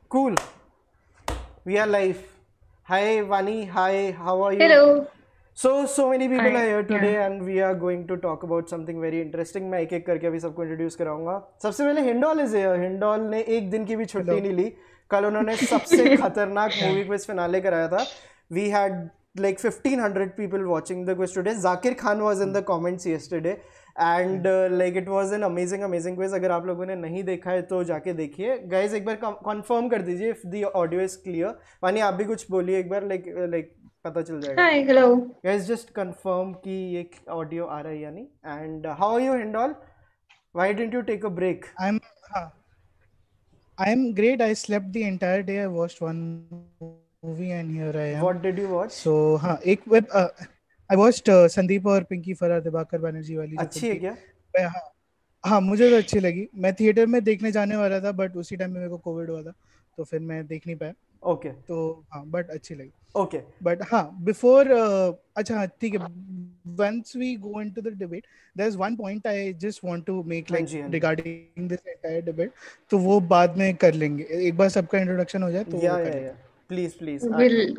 Cool. We are live. Hi, Vani. Hi, how are you? Hello. So many people are Hi. here Yeah. today and we are going to talk about something very interesting. मैं एक एक करके अभी सबको introduce कराऊंगा. सबसे पहले indole is here. Indole ने एक दिन की भी छुट्टी Hello. नहीं ली. कल उन्होंने सबसे खतरनाक मूवी क्विज फिनाले कराया था. We had like 1500 people watching the quiz today. Zakir Khan was in the comments yesterday. And like it was an amazing quiz. अगर आप लोगों ने नहीं देखा है तो जाके देखिए. गाइज एक बार कंफर्म कर दीजिए if the audio is clear. Vani आप भी कुछ बोलिए एक बार. लाइक पता चल जाएगा. Hi. Hello. Guys just confirm कि ये ऑडियो आ रहा है या नहीं. And how are you Hindol? Why didn't you take a break? I'm great. I slept the entire day. I watched one movie and here I am. What did you watch? So एक web I watched Sandeep और पिंकी फरार दिवाकर बनर्जी वाली. अच्छी है क्या? हाँ मुझे तो अच्छी लगी. मैं थिएटर में देखने जाने वाला था बट उसी टाइम में मेरे को कोविड हुआ था तो फिर मैं देख नहीं पाया. ओके. तो हाँ बट अच्छी लगी. ओके. बट हाँ बिफोर अच्छा ठीक है. Once we go into the debate, there's one point I just want to make like regarding this entire debate. तो वो बाद में कर लेंगे. एक बार सबका इंट्रोडक्शन हो जाए तो या please We'll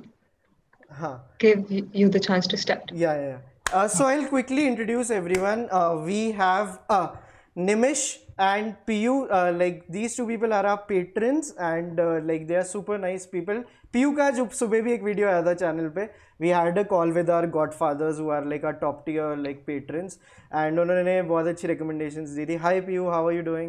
give you the chance to start. Yeah. So I'll quickly introduce everyone. We have Nimish and Piyu. Like these two people are our patrons and like they are super nice people. Piyu का जो सुबह भी एक video आया था channel पे. We had a call with our godfathers who are like our top tier like patrons and उन्होंने बहुत अच्छी recommendations दी थी. Hi Piyu, how are you doing?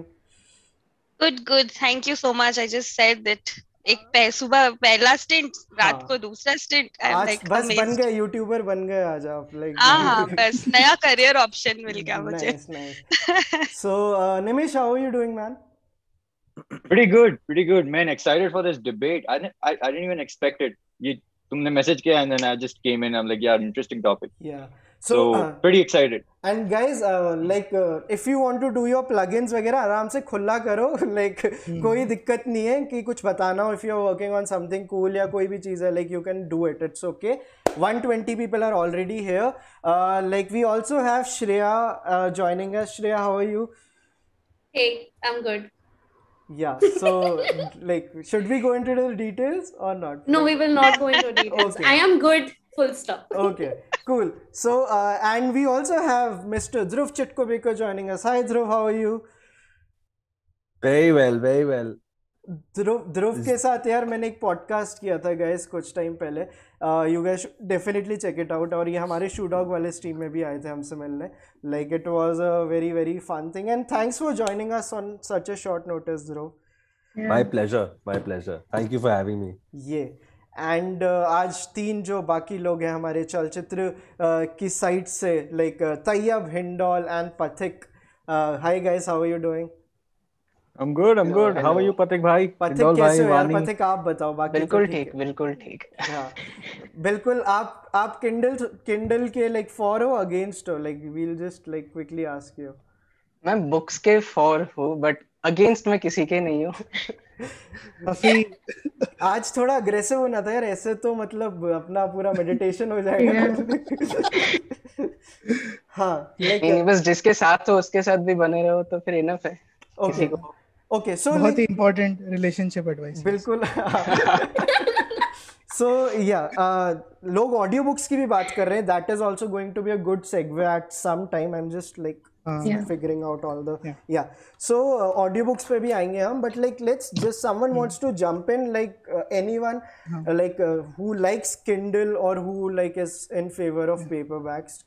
Good. Thank you so much. I just said that एक सुबह पहला stint, रात को दूसरा स्टिंट. आज बस बन गए यूट्यूबर बन गए आज आप. लाइक हाँ बस नया करियर ऑप्शन मिल गया मुझे. Nice. So Nimish, how are you doing, man? Pretty good, man. Excited for this debate. I didn't even expect it. तुमने message किया and then I just came in. I'm like, yeah, interesting topic. Yeah. So pretty excited. And guys, like if you want to do your plugins वगैरह आराम से खुला करो. Like कोई दिक्कत नहीं है कि कुछ बताना हो. If you are working on something cool या कोई भी चीज़ है, like you can do it. It's okay. 120 people are already here. Like we also have Shreya joining us. Shreya, how are you? Hey, I'm good. Yeah, so like should we go into the details or not? No, we will not go into details. Okay. I am good, full stop. Okay, cool. So and we also have Mr. Dhruv Chitkobekar joining us. Hi Dhruv, how are you? Very well. ध्रुव के साथ यार मैंने एक podcast किया था guys कुछ time पहले. You guys definitely check it out. और ये हमारे शू डॉग वाले स्ट्रीम में भी आए थे हमसे मिलने. Like it was a very fun thing and thanks for joining us on such a short notice Dhruv. My pleasure. Thank you for having me. ये एंड आज तीन जो बाकी लोग हैं हमारे चलचित्र की साइड से like Tayyab, Hindol and Pathik. Hi guys, how are you doing? I'm good. How are you, Pathik भाई? पथिक कैसे हो यार? पथिक आप बताओ. बाकी बिल्कुल ठीक. हाँ बिल्कुल. आप किंडल के लाइक फॉर हो अगेंस्ट हो? Like we'll just like quickly ask you. मैं बुक्स के फॉर हूँ बट अगेंस्ट मैं किसी के नहीं हूँ. आज थोड़ा अग्रेसिव होना था यार. ऐसे तो मतलब अपना पूरा मेडिटेशन हो जाएगा. हाँ लेकिन बस जिसके साथ हो उसके साथ भी बने रहो तो फिर इनफ है. ओके सो बहुत ही इंपॉर्टेंट रिलेशनशिप एडवाइस. बिल्कुल. सो या लोग ऑडियो बुक्स की भी बात कर रहे हैं. That is also going to be a good segue at some time. I am just like figuring out all the so audio books पे भी आएंगे हम. but like let's just someone wants to jump in like anyone like who likes Kindle or who like is in favor of paperbacks.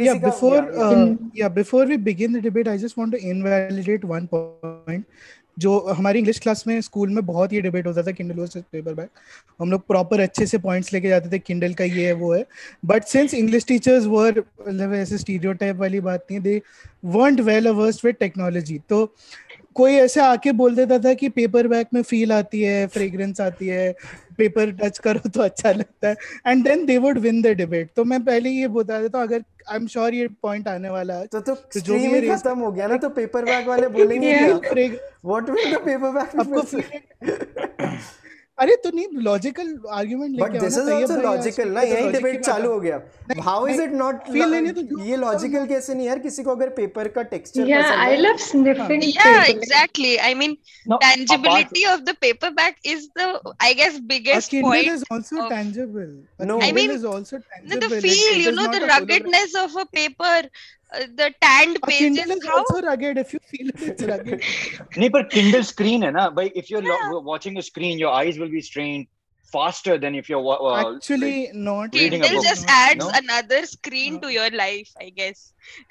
Before we begin the debate, I just want to invalidate one point. जो हमारी English class में school में बहुत ये debate होता था Kindle versus paperback. हम लोग प्रॉपर अच्छे से पॉइंट्स लेके जाते थे किंडल का ये है वो है. But since English teachers were मतलब ऐसे स्टीरियोटाइप वाली बात नहीं. They weren't well versed with technology. तो कोई ऐसे आके बोल देता था कि पेपर बैग में फील आती है, फ्रेग्रेंस आती है, पेपर टच करो तो अच्छा लगता है, and then they would win the debate. तो मैं पहले ये बता देता हूँ, अगर आई एम श्योर ये पॉइंट आने वाला है तो जो भी खत्म हो गया ना तो पेपर बैग वाले बोलेंगे क्या? What will the paper bag? अरे तो नहीं लॉजिकल आर्गुमेंट बट लेके दिस आओ इज ना तैयब आल्सो भाई, लॉजिकल ना, आज यही logic की डिबेट बात चालू है। हो गया. नहीं, हाउ इज नहीं, इट नॉट feel लेने तो जो ये लॉजिकल कैसे नहीं यार, किसी को अगर पेपर का टेक्सचर Yeah, पसंद I है. love sniffing Yeah, paper. exactly. I mean, No, apart, tangibility of the paperback is the, I guess, A biggest Kindle point is also of. tangible. A No. I Kindle mean, is also the tangible. feel, It you is know, not the a hologram. ruggedness of a paper, the tanned A pages. Kindle is How? also rugged. If you feel it, it's rugged. नहीं पर Kindle screen है ना भाई, if you're Yeah. watching a screen, your eyes will be strained faster than if you're Actually, like not. reading a Kindle book. just Not. adds No? another screen to your life, I guess.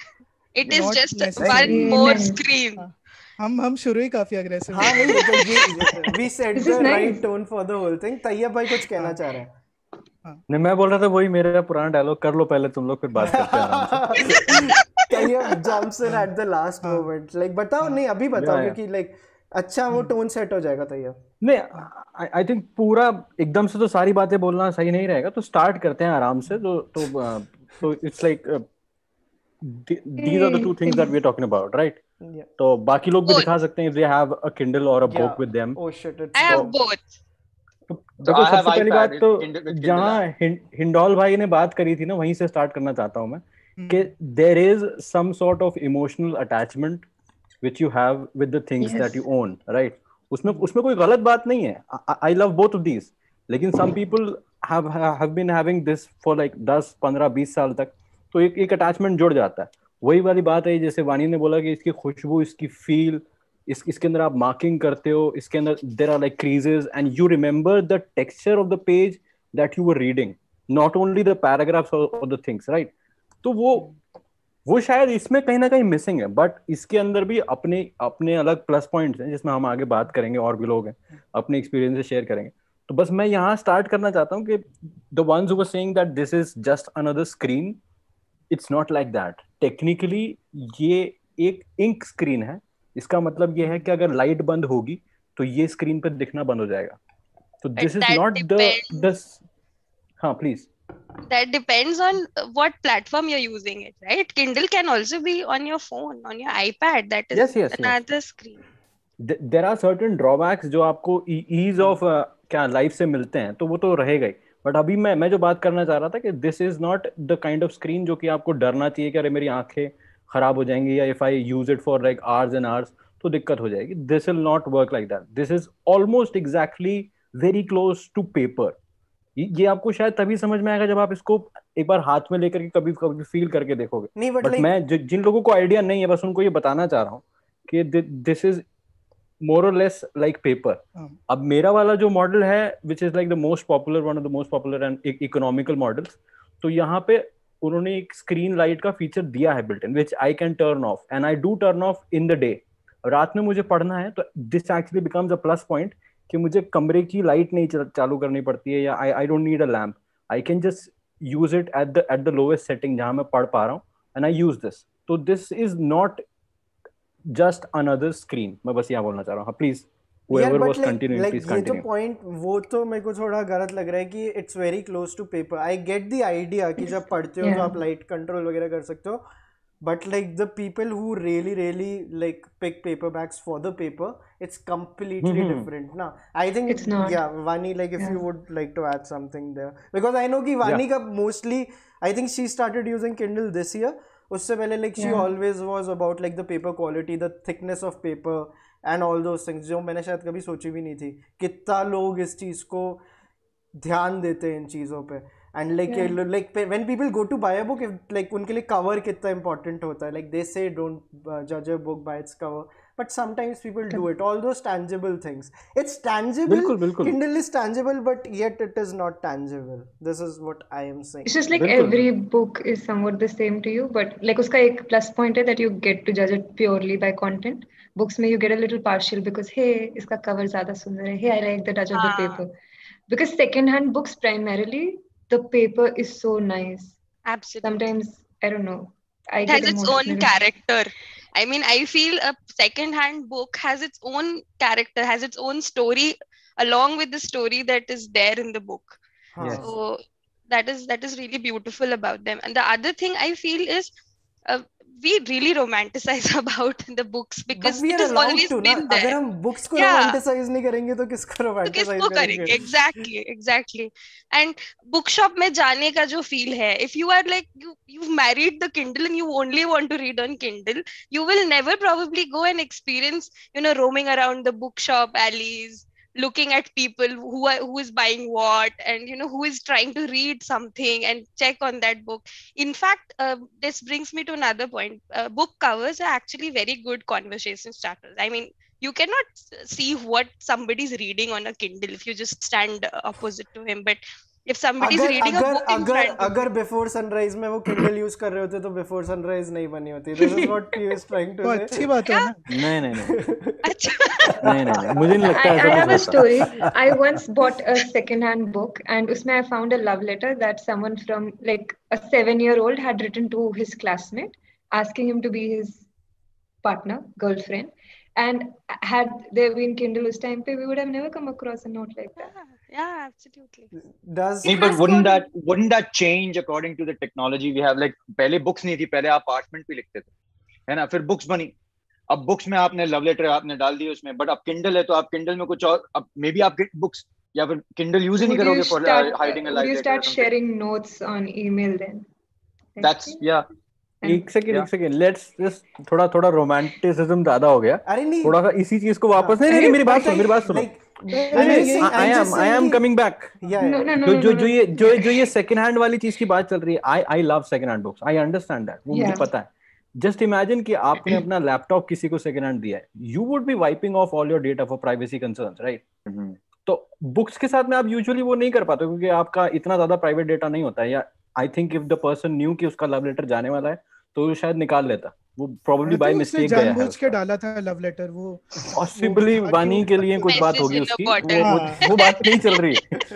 It is Not just one necessarily. more Amen. screen. हम शुरू ही काफी aggressive हाँ नहीं, तो ये we set This the is right nice. tone for the whole thing. Tayyab भाई कुछ कहना चाह रहे हैं. नहीं, मैं बोल रहा था वही मेरा पुराना डायलॉग, कर लो पहले तुम लोग, फिर बात करते हैं आराम से. Tayyab jumps in at the last moment. Like बताओ, नहीं अभी बताओ, Yeah, yeah. क्योंकि like अच्छा वो टोन सेट हो जाएगा तैयब. नहीं, आई थिंक पूरा एकदम से तो सारी बातें बोलना सही नहीं रहेगा, तो स्टार्ट करते हैं आराम से. तो it's like these are the two things that we're talking about, right? Yeah. तो बाकी लोग भी Both. दिखा सकते हैं if they have a Kindle or a Yeah. book with them. Oh shit, it's I have done. both. तो So देखो, I have सबसे पहली iPad बात तो with Kindle जहाँ हिंडोल भाई ने बात करी थी ना, वहीं से स्टार्ट करना चाहता हूँ मैं कि there is some sort of emotional attachment which you have with the things that you own, right? उसमें कोई गलत बात नहीं है. I love both of these. लेकिन some people have been having this for like 10, 15, 20 साल तक, तो एक अटैचमेंट जुड़ जाता है. वही वाली बात है जैसे वानी ने बोला कि इसकी खुशबू, इसकी फील, इसके अंदर आप मार्किंग करते हो, इसके अंदर there are like creases and you remember the texture of the page that you were reading, not only the paragraphs और द थिंग्स, राइट? तो वो शायद इसमें कहीं ना कहीं मिसिंग है, बट इसके अंदर भी अपने अलग प्लस पॉइंट्स हैं जिसमें हम आगे बात करेंगे, और भी लोग हैं अपने एक्सपीरियंसेस शेयर करेंगे. तो बस मैं यहाँ स्टार्ट करना चाहता हूँ कि the ones who were saying that this is just another screen, it's not like that. Technically ये एक इंक स्क्रीन है. इसका मतलब ये है कि अगर लाइट बंद होगी तो ये स्क्रीन पे दिखना बंद हो जाएगा. तो दिस इज नॉट द हाँ please. That depends on what platform you're using it, right? Kindle can also be on your phone, on your iPad. That is Yes. another screen. There are certain drawbacks जो आपको ease of क्या life से मिलते हैं, तो वो तो रहेगा ही. बट अभी मैं जो बात करना चाह रहा था कि this is not the kind of screen जो कि आपको डरना चाहिए कि अरे मेरी आंखें खराब हो जाएंगी, या if I use it for like hours and hours तो दिक्कत हो जाएगी. This will not work like that. This is almost exactly very close to paper. ये आपको शायद तभी समझ में आएगा जब आप इसको एक बार हाथ में लेकर के कभी फील करके देखोगे. नहीं, बट मैं जिन लोगों को आइडिया नहीं है, बस उनको ये बताना चाह रहा हूँ कि this is more or less like paper. अब मेरा वाला जो मॉडल है which is like the most popular, one of the most popular and economical models, तो यहाँ पे उन्होंने एक स्क्रीन लाइट का फीचर दिया है built in which I can turn off and I do turn off in the day. रात में मुझे पढ़ना है तो this actually becomes a plus point कि मुझे कमरे की लाइट नहीं चालू करनी पड़ती है, या I don't need a lamp. I can just use it at the lowest setting जहाँ मैं पढ़ पा रहा हूँ and I use this. तो this is not just another screen. मैं बस यहाँ बोलना चाह रहा हूँ. Please whoever was continuing, please continue. ये जो पॉइंट वो तो मेरे को थोड़ा गलत लग रहा है कि it's very close to paper. I get the idea कि जब पढ़ते हो तो आप लाइट कंट्रोल वगैरह कर सकते हो, but like the people who really like pick paper bags for the paper, it's completely different ना. आई थिंक या Vani, like if you would like to add something there, because I know कि वानी का mostly I think she started using Kindle this year. उससे पहले like she always was about like the paper quality, the thickness of paper and all those things, जो मैंने शायद कभी सोची भी नहीं थी कितना लोग इस चीज़ को ध्यान देते हैं इन चीज़ों पे. And like when people go to buy a book, like उनके लिए कवर कितना इंपॉर्टेंट होता है. लाइक दे से डोंट जज a book by its cover, but sometimes people do it. All those tangible things, it's tangible. बिल्कुल. Kindle is tangible, but yet it is not tangible. This is what I am saying. It's just like every book is somewhat the same to you, but like uska ek plus point hai that you get to judge it purely by content. Books mein you get a little partial because hey, iska cover zyada sundar hai, hey I like the touch of the paper. Because second hand books primarily the paper is so nice. Absolutely. Sometimes I don't know, it has its own character. I mean, I feel a second-hand book has its own character, has its own story along with the story that is there in the book. Yes. So that is really beautiful about them. And the other thing I feel is we really romanticize about the books But because we it are has allowed always to ना. been अगर there. हम books को Yeah. romanticize नहीं करेंगे तो किसको तो romanticize किसको करेंगे? करेंगे? Exactly. And bookshop में जाने का जो feel है, if you are like you've married the Kindle and you only want to read on Kindle, you will never probably go and experience, roaming around the bookshop alleys, looking at people who is buying what, and who is trying to read something and check on that book. In fact, this brings me to another point. Book covers are actually very good conversation starters. I mean, you cannot see what somebody's reading on a Kindle if you just stand opposite to him. But if somebody's अगर reading a अगर book in अगर front of अगर before sunrise में वो Kindle use कर रहे होते तो बिफोर सनराइज नहीं बनी होती. This is what he is trying तो to अच्छी say. बात है ना. नहीं अच्छा नहीं मुझे नहीं लगता I ऐसा have a कुछ होता. story. I once bought a second-hand book, and usme I found a love letter that someone from like a 7-year-old had written to his classmate, asking him to be his partner, girlfriend. And had there been Kindle us time pe, we would have never come across a note like that. yeah, absolutely. Does नहीं, It but has wouldn't that change according to the technology we have? Like पहले books नहीं थी, पहले आप parchment पे लिखते थे, है ना? फिर books बनी. अब books में आपने love letter आपने डाल दी उसमें, but अब Kindle है तो आप Kindle में कुछ और, अब maybe आप books या फिर Kindle use ही नहीं Would you करोगे for start? hiding a Would live you letter or start something. sharing notes on email then? That's yeah. एक सेकंड लेट्स जस्ट थोड़ा रोमांटिसिज्म ज्यादा हो गया. अरे नहीं. थोड़ा सा इसी चीज को वापस नहीं मेरी बात सुनो. I am coming back. जो ये सेकंड हैंड वाली चीज की बात चल रही है, I love second hand books. I understand that, वो मुझे पता है. जस्ट इमेजिन कि आपने अपना लैपटॉप किसी को सेकंड हैंड दिया है. You would be wiping off all your data for privacy concerns, right? तो बुक्स के साथ में आप यूजुअली वो नहीं कर पाते क्योंकि आपका इतना ज्यादा प्राइवेट डेटा नहीं होता है. या I think if the person knew कि उसका लव लेटर जाने वाला है तो वो शायद निकाल लेता. वो प्रोबेबली बाय मिस्टेक गया है. जानबूझ के डाला था लव लेटर. वो पॉसिबली वानी के लिए कुछ बात होगी उसकी. वो बात नहीं चल रही.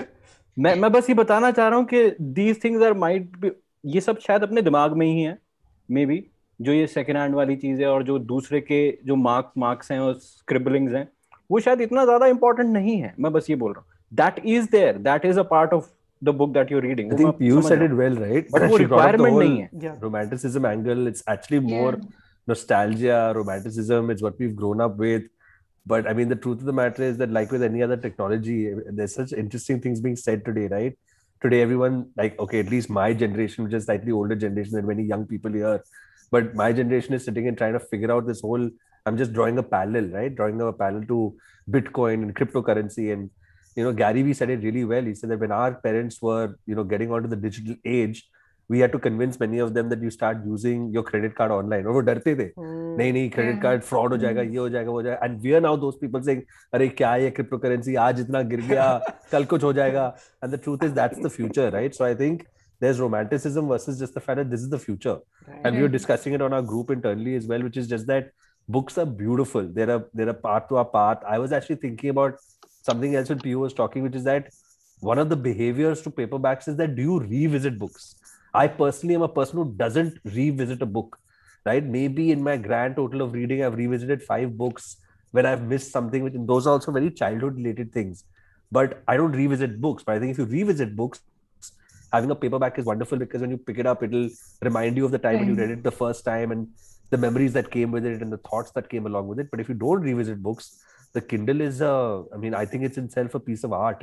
मैं बस ये बताना चाह रहा हूँ कि these things are might be, ये सब शायद अपने दिमाग में ही है मे बी, जो ये सेकंड हैंड वाली चीज है. और जो दूसरे के जो मार्क्स हैं और स्क्रिबलिंग्स हैं वो शायद इतना ज्यादा इंपॉर्टेंट नहीं है. मैं बस ये बोल रहा हूँ. That is there, that is a part of the book that you're reading. I think you said it well, right? But वो requirement नहीं है. Romanticism angle, it's actually more nostalgia, romanticism. It's what we've grown up with. But I mean, the truth of the matter is that, like with any other technology, there's such interesting things being said today, right? Today, everyone, like, okay, at least my generation, which is slightly older generation than many young people here, but my generation is sitting and trying to figure out this whole. I'm just drawing a parallel, right? Drawing a parallel to Bitcoin and cryptocurrency. And Gary Vee said it really well. He said that when our parents were, getting onto the digital age, we had to convince many of them that you start using your credit card online. और वो डरते थे, नहीं credit card fraud हो जाएगा, ये हो जाएगा, वो हो जाएगा. And we are now those people saying, अरे क्या है cryptocurrency, आज इतना गिर गया, कल कुछ हो जाएगा. And the truth is that's the future, right? So I think there's romanticism versus just the fact that this is the future. And we were discussing it on our group internally as well, which is just that books are beautiful. They're a part to our path. I was actually thinking about something else when Pio was talking, which is that one of the behaviors to paperbacks is that do you revisit books? I personally am a person who doesn't revisit a book, right? Maybe in my grand total of reading, I've revisited 5 books when I've missed something, which those are also very childhood related things. But I don't revisit books. But I think if you revisit books, having a paperback is wonderful because when you pick it up, it'll remind you of the time when you read it the first time and the memories that came with it and the thoughts that came along with it. But if you don't revisit books, the Kindle is, I mean, I think it's itself a piece of art,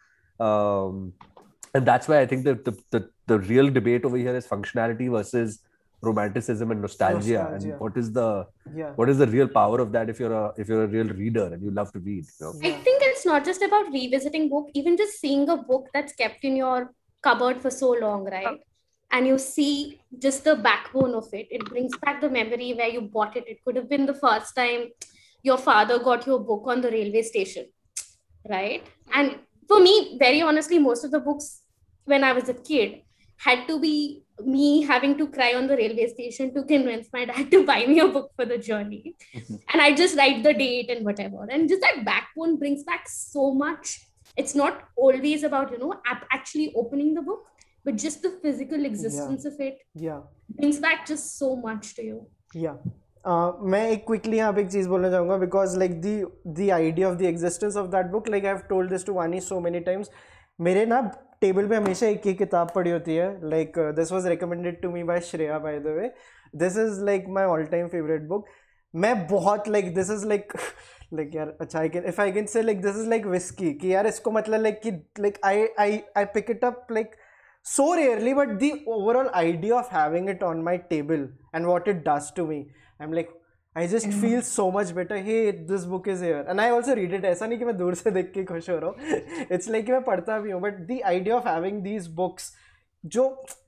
and that's why I think the real debate over here is functionality versus romanticism and nostalgia. And what is the real power of that if you're a real reader and you love to read. I think it's not just about revisiting book, even just seeing a book that's kept in your cupboard for so long, right? And you see just the backbone of it. It brings back the memory where you bought it. It could have been the first time your father got your book on the railway station, right? And for me, very honestly, most of the books when I was a kid had to be me having to cry on the railway station to convince my dad to buy me a book for the journey. And I just write the date and whatever. And just that backbone brings back so much. It's not always about, actually opening the book, but just the physical existence of it brings back just so much to you. मैं एक quickly यहाँ पे एक चीज़ बोलना चाहूँगा because like the idea of the existence of that book, like I have told this to Vani so many times. मेरे ना टेबल पे हमेशा एक ही किताब पड़ी होती है. Like this was recommended to me by Shreya, by the way. This is like my all-time favorite book. मैं बहुत like this is like like यार अच्छा if I can say like this is like whiskey कि यार इसको मतलब like कि like I pick it up like so rarely, but the overall idea of having it on my table and what it does to me, I'm like I just feel so much better. Hey, this book is here and I also read it. ऐसा नहीं कि मैं दूर से देख के खुश हो रहा हूँ. It's like कि मैं पढ़ता भी हूँ, but the idea of having these books जो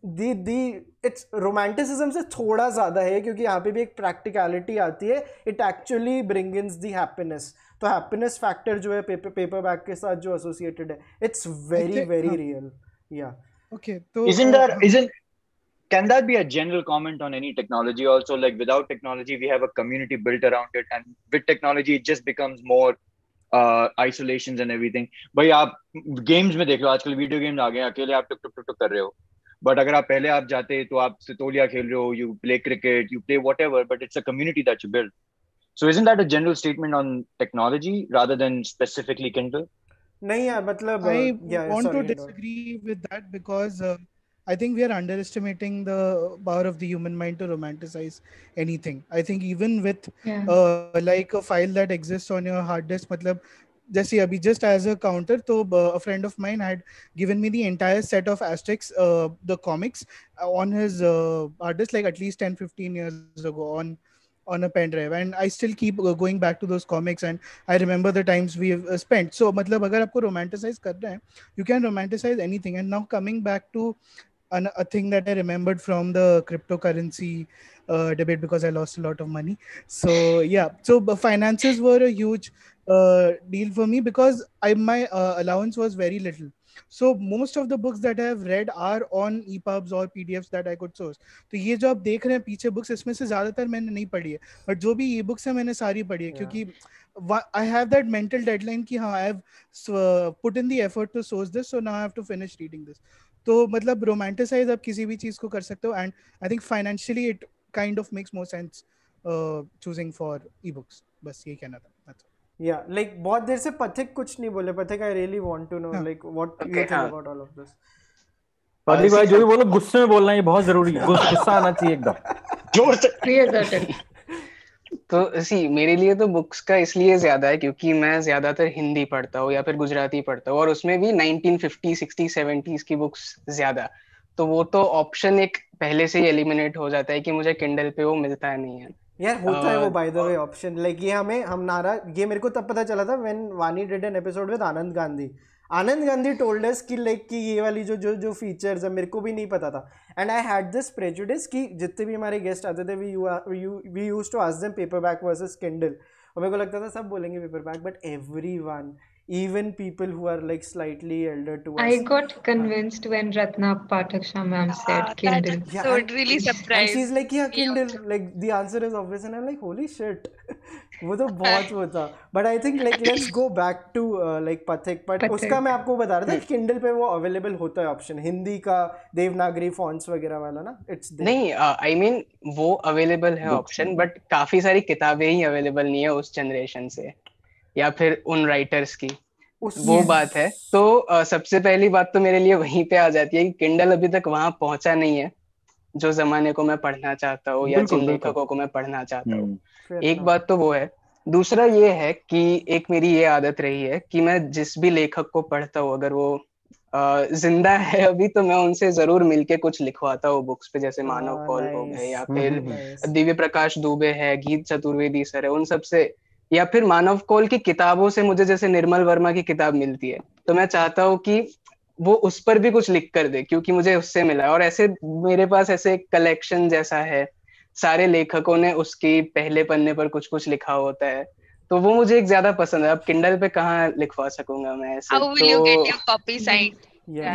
it's romanticism से थोड़ा ज़्यादा है क्योंकि यहाँ पे भी एक practicality आती है. It actually brings in the happiness. तो happiness factor जो है paperback के साथ जो associated है, it's very real. Yeah. Okay. So can that be a general comment on any technology also? Like without technology, we have a community built around it, and with technology, it just becomes more isolations and everything. भाई आप games में देख लो, आजकल video games आ गए हैं, अकेले आप टुक कर रहे हो. But अगर आप पहले आप जाते तो आप सितोलिया खेल रहे हो, you play cricket, you play whatever, but it's a community that you build. So isn't that a general statement on technology rather than specifically Kindle? नहीं यार मतलब I want to disagree with that because I think we are underestimating the power of the human mind to romanticize anything. I think even with like a file that exists on your hard disk, मतलब जैसे अभी just as a counter, तो a friend of mine had given me the entire set of Asterix, the comics on his hard disk like at least 10-15 years ago on a pen drive, and I still keep going back to those comics and I remember the times we've spent. So मतलब अगर आपको romanticize करना है, you can romanticize anything. And now coming back to a thing that I remembered from the cryptocurrency debate because I lost a lot of money. So yeah, so finances were a huge deal for me because my allowance was very little. So most of the books that I have read are on EPUBs or PDFs that I could source. तो ये जो आप देख रहे हैं पीछे books, इसमें से ज़्यादातर मैंने नहीं पढ़ी है, but जो भी e-books हैं मैंने सारी पढ़ी है क्योंकि I have that mental deadline कि हाँ I have put in the effort to source this, so now I have to finish reading this. तो मतलब romanticize आप किसी भी चीज़ को कर सकते हो, and I think financially it kind of makes more sense choosing for e-books. बस ये कहना था. Yeah, like बहुत देर से पथिक कुछ नहीं बोले. पथिक, I really want to know like what you think about all of this. पथिक भाई जो भी बोलो गुस्से में बोलना ये बहुत जरूरी है. गुस्सा आना चाहिए एकदम जोर से. तो मेरे लिए तो बुक्स का इसलिए ज्यादा है क्योंकि मैं ज्यादातर हिंदी पढ़ता हूँ या फिर गुजराती पढ़ता हूँ, और उसमें भी 1950, 60, 70s की बुक्स ज्यादा. तो वो तो ऑप्शन एक पहले से ही एलिमिनेट हो जाता है कि मुझे किंडल पे वो मिलता नहीं है. यार होता है वो by the way option. Like ये ये मेरे को तब पता चला था when Vani did an episode with Anand Gandhi told us कि लाइक कि ये वाली जो फीचर्स है मेरे को भी नहीं पता था. And I had this prejudice कि जितने भी हमारे गेस्ट आते थे we used to ask them paperback versus Kindle, और मेरे को लगता था सब बोलेंगे paperback, but everyone, even people who are like slightly elder to us. I got convinced when Ratna Pathaksha ma'am said Kindle. Yeah, so it really surprised. And she's like, yeah, Kindle. Like the answer is obvious, and I'm like, holy shit. वो तो बहुत वो था. But I think like let's go back to like Pathik. But उसका मैं आपको बता रहा था Kindle पे वो available होता है ऑप्शन, हिंदी का देवनागरी fonts वगैरह वाला ना. It's there. नहीं, I mean वो available है ऑप्शन, but काफी सारी किताबें ही available नहीं है उस जनरेशन से या फिर उन राइटर्स की. वो बात है. तो सबसे पहली बात तो मेरे लिए वहीं पे आ जाती है कि किंडल अभी तक वहां पहुंचा नहीं है जो जमाने को मैं पढ़ना चाहता हूँ या जिन लेखकों को मैं पढ़ना चाहता हूँ. एक बात तो वो है. दूसरा ये है कि एक मेरी ये आदत रही है कि मैं जिस भी लेखक को पढ़ता हूँ अगर वो जिंदा है अभी तो मैं उनसे जरूर मिलके कुछ लिखवाता हूँ बुक्स पे, जैसे मानव कौल हो गए या फिर दिव्य प्रकाश दुबे है, गीत चतुर्वेदी सर है, उन सबसे, या फिर मानव कौल की किताबों से मुझे जैसे निर्मल वर्मा की किताब मिलती है तो मैं चाहता हूँ कि वो उस पर भी कुछ लिख कर दे क्योंकि मुझे उससे मिला है. और ऐसे मेरे पास ऐसे कलेक्शन जैसा है, सारे लेखकों ने उसकी पहले पन्ने पर कुछ कुछ लिखा होता है, तो वो मुझे एक ज्यादा पसंद है. अब किंडल पे कहाँ लिखवा सकूंगा मैं ऐसे. How will you get your copy signed?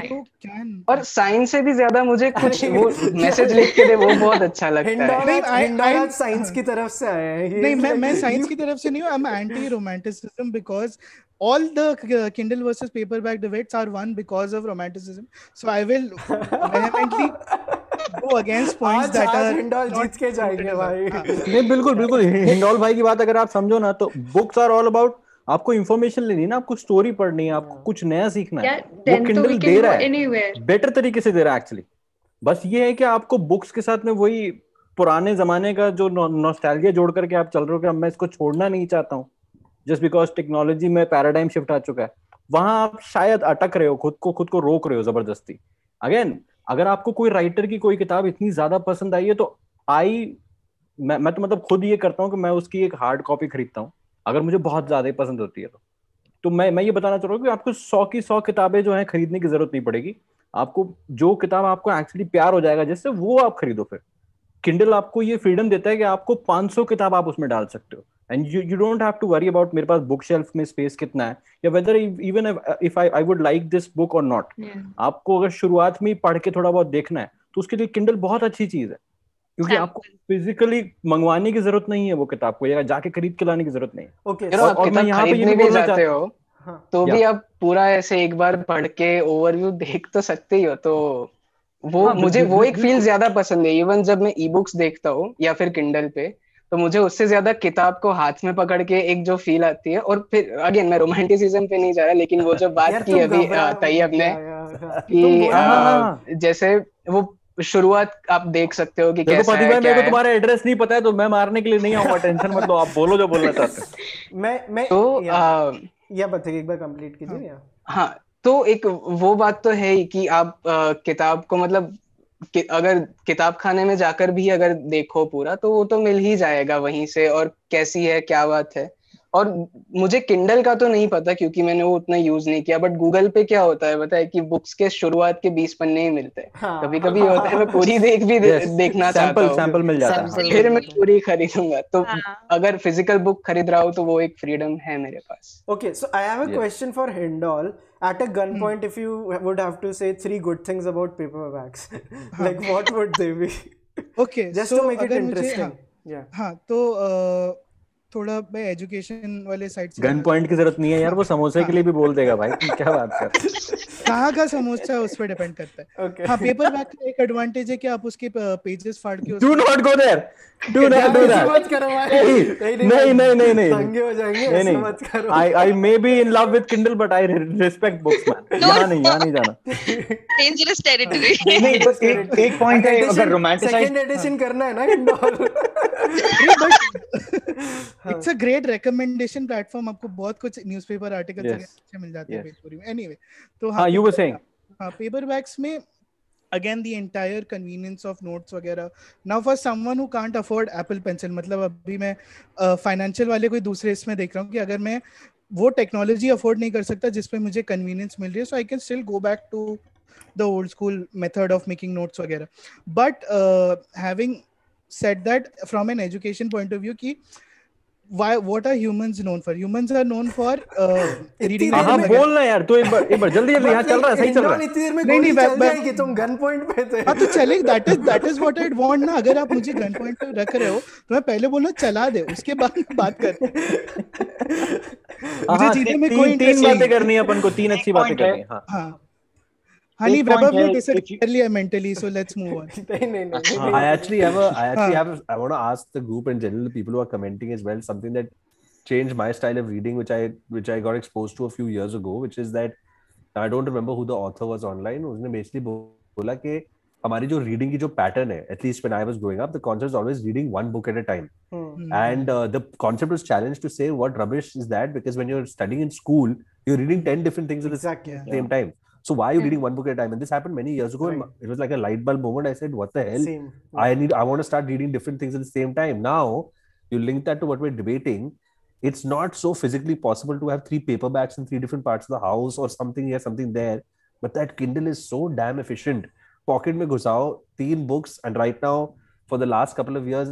और साइंस से भी ज्यादा मुझे कुछ वो मैसेज लिख के दे वो बहुत अच्छा लगता है. हिंडोला साइंस की तरफ से आया है. नहीं, मैं साइंस की तरफ से नहीं हूँ. I am anti romanticism because all the Kindle versus paperback debates are won because of romanticism. So I will vehemently go against points that are Hindol जीत के जाएंगे भाई. नहीं बिल्कुल हिंडोल भाई की बात अगर आप समझो ना तो books are all about आपको इंफॉर्मेशन लेनी है ना, आपको स्टोरी पढ़नी है, आपको कुछ नया सीखना है, वो then तो किंडल we दे can रहा go है, anywhere. बेटर तरीके से दे रहा है एक्चुअली। बस ये है कि आपको बुक्स के साथ में वही पुराने जमाने का जो नॉस्टैल्जिया जोड़ करके आप चल रहे हो कि अब मैं इसको छोड़ना नहीं चाहता हूँ जस्ट बिकॉज टेक्नोलॉजी में पैराडाइम शिफ्ट आ चुका है, वहां आप शायद अटक रहे हो, खुद को रोक रहे हो जबरदस्ती। अगेन, अगर आपको कोई राइटर की कोई किताब इतनी ज्यादा पसंद आई है तो मैं तो मतलब खुद ये करता हूँ कि मैं उसकी एक हार्ड कॉपी खरीदता हूँ अगर मुझे बहुत ज्यादा ही पसंद होती है तो मैं ये बताना चाह रहा हूँ कि आपको 100 की 100 किताबें जो हैं खरीदने की जरूरत नहीं पड़ेगी। आपको जो किताब आपको एक्चुअली प्यार हो जाएगा जिससे, वो आप खरीदो। फिर किंडल आपको ये फ्रीडम देता है कि आपको 500 किताब आप उसमें डाल सकते हो and you don't have to worry about मेरे पास बुक शेल्फ में स्पेस कितना है या whether even if I would like this book और नॉट। आपको अगर शुरुआत में पढ़ के थोड़ा बहुत देखना है तो उसके लिए किंडल बहुत अच्छी चीज है, क्योंकि आपको फिजिकली मंगवाने की जरूरत नहीं है वो किताब को, या जाके खरीद के लाने की जरूरत नहीं है। Okay, और मैं यहाँ पे ये भी बोलना चाहता हूँ तो भी आप पूरा ऐसे एक बार पढ़ के ओवरव्यू देख तो सकते ही हो, तो वो मुझे वो एक फील ज्यादा पसंद है। इवन जब मैं ई बुक्स देखता हूँ या फिर किंडल पे, तो मुझे उससे ज्यादा किताब को हाथ में पकड़ के एक जो फील आती है। और फिर अगेन मैं रोमांटिसिज्म पे नहीं जा रहा, लेकिन वो जो बात की अभी तैयब ने कि जैसे वो शुरुआत आप देख सकते हो कि कैसा है, मेरे को तुम्हारा एड्रेस नहीं पता है तो मैं मारने के लिए नहीं आऊंगा, टेंशन मत लो, आप बोलो जो बोलना चाहते हो। मैं तो या बताइए, एक बार कंप्लीट कीजिए। हाँ, तो एक वो बात तो है ही कि आप किताब को मतलब अगर किताब खाने में जाकर भी अगर देखो पूरा, तो वो तो मिल ही जाएगा वहीं से, और कैसी है क्या बात है। और मुझे किंडल का तो नहीं पता क्योंकि मैंने वो उतना यूज नहीं किया, बट गूगल पे क्या होता है पता है कि बुक्स के शुरुआत के 20 पन्ने ही मिलते हैं। कभी कभी होता है मैं पूरी देखना चाहता हूँ, सैंपल मिल जाता है, फिर मैं पूरी खरीदूंगा। तो अगर फिजिकल बुक खरीद रहा हूँ तो वो एक फ्रीडम है मेरे पास। Okay, so I have a question for Hindol. At a gunpoint, if you would have to say 3 good things about paperbacks, like what would they be? Okay, just so to make it अगर interesting. मुझे हाँ तो थोड़ा मैं education वाले side से, gun point की जरूरत नहीं है यार, वो समोसे के लिए भी बोल देगा भाई, क्या बात कर कहाँ का समोसा है उस पर डिपेंड करता है। Okay. हाँ, पेपर बैक का एक एडवांटेज है कि आप उसके पेजेस फाड़ के do not go there, do not do that, मत करो भाई, नहीं दंगे हो जाएंगे, ऐसे मत करो। I may be in love with Kindle but I respect books man, यहाँ नहीं जाना, डेंजरस टेरिटरी। नहीं, बस एक पॉइंट है, अगर रोमांटिसाइज सेकंड एडिशन करना है ना Hindol, it's a great recommendation platform, आपको बहुत कुछ न्यूज़पेपर आर्टिकल्स अच्छे मिल जाते हैं पेपर में। एनीवे, तो हाँ, यू वर सेइंग, हाँ, पेपरबैक्स में again the entire convenience of notes वगैरह। now for someone who can't afford Apple Pencil, मतलब अभी मैं फाइनेंशियल वाले कोई दूसरे इसमें देख रहा हूँ कि अगर मैं वो टेक्नोलॉजी अफोर्ड नहीं कर सकता जिसमें मुझे कन्वीनियंस मिल रही है, so I can still go back to the old school method of making notes वगैरह। But having said that from an education point of view कि what are humans known for? Humans are known for reading. हाँ बोलना यार, तो एक बार जल्दी यहाँ चल रहा है, सही चल रहा है। इतनी देर में गोली चल जाएगी, तुम गन पॉइंट पे थे। हाँ तो चले, that is what I'd want ना। अगर आप मुझे गन पॉइंट पे रख रहे हो तो मैं पहले बोलूँ चला दे, उसके बाद बात करते हैं। मुझे चीजें में कोई तीन बातें करनी है अपन को, 3 अच्छी बातें करनी है। हाँ Honey probably disagree earlier mentally, so let's move on. I actually want to ask the group in general, people who are commenting as well, something that changed my style of reading, which I got exposed to a few years ago, which is that I don't remember who the author was online. उसने basically बोला कि हमारी जो reading की जो pattern है, at least when I was growing up, the concept is always reading one book at a time. And the concept was challenged to say what rubbish is that, because when you're studying in school, you're reading 10 different things at the same time. So why are you reading one book at a time? And this happened many years ago. Right. It was like a light bulb moment. I said, what the hell? I want to start reading different things at the same time. Now, you link that to what we're debating. It's not so physically possible to have 3 paperbacks in 3 different parts of the house or something here, something there. But that Kindle is so damn efficient. Pocket mein ghusao, 3 books. And right now, for the last couple of years,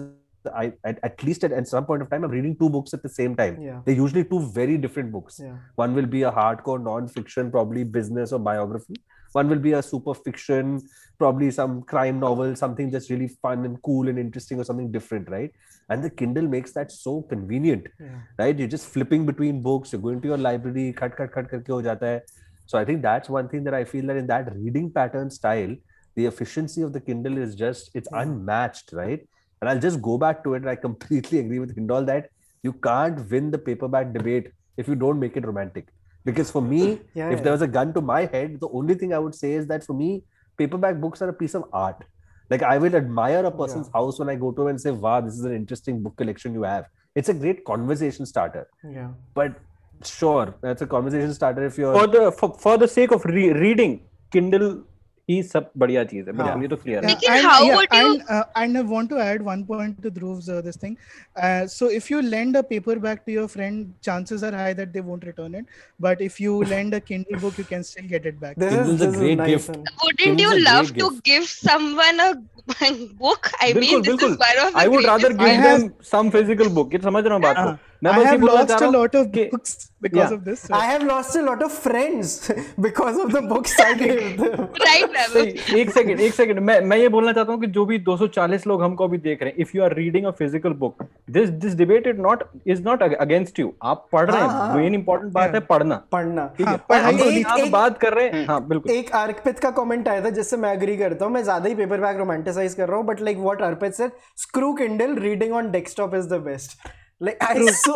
at least at some point of time, I'm reading 2 books at the same time. They're usually 2 very different books. One will be a hardcore non-fiction, probably business or biography. One will be a super fiction, probably some crime novel, something just really fun and cool and interesting or something different, right? And the Kindle makes that so convenient, right? You're just flipping between books, you're going to your library, cut karke ho jata hai. So I think that's one thing that I feel that in that reading pattern style, the efficiency of the Kindle is just, it's unmatched, right? And I'll just go back to it. And I completely agree with Hindol that you can't win the paperback debate if you don't make it romantic. Because for me, if there was a gun to my head, the only thing I would say is that for me, paperback books are a piece of art. Like I will admire a person's house when I go to him and say, wow, this is an interesting book collection you have. It's a great conversation starter. Yeah. But sure, that's a conversation starter if you're... For the sake of reading, Kindle ही सब बढ़िया चीज है, but ये तो clear है. लेकिन how would you... And I want to add one point to Dhruv's this thing. So if you lend a paperback to your friend, chances are high that they won't return it. But if you lend a Kindle book, you can still get it back. Kindle's a great gift. Wouldn't you love to give someone a book? I mean, this is one of the I would rather give them some physical book. ये समझ रहा हूँ बात को. I have lost a lot of books because of this. I have lost a lot of friends because of the books I gave them. Right, एक second मैं ये बोलना चाहता हूँ कि जो भी 240 लोग हमको अभी देख रहे हैं, if you are reading a physical book, this debate is not against you. आप पढ़ रहे हैं, मेन इंपॉर्टेंट बात है पढ़ना. ठीक है, हम बात कर रहे हैं. हाँ बिल्कुल. एक अर्पित का कमेंट आया था जिससे मैं एग्री करता हूँ. मैं ज्यादा ही पेपरबैक रोमांटिसाइज कर रहा हूँ, but like what Arpit said, screw Kindle, reading on desktop is the best. Like I so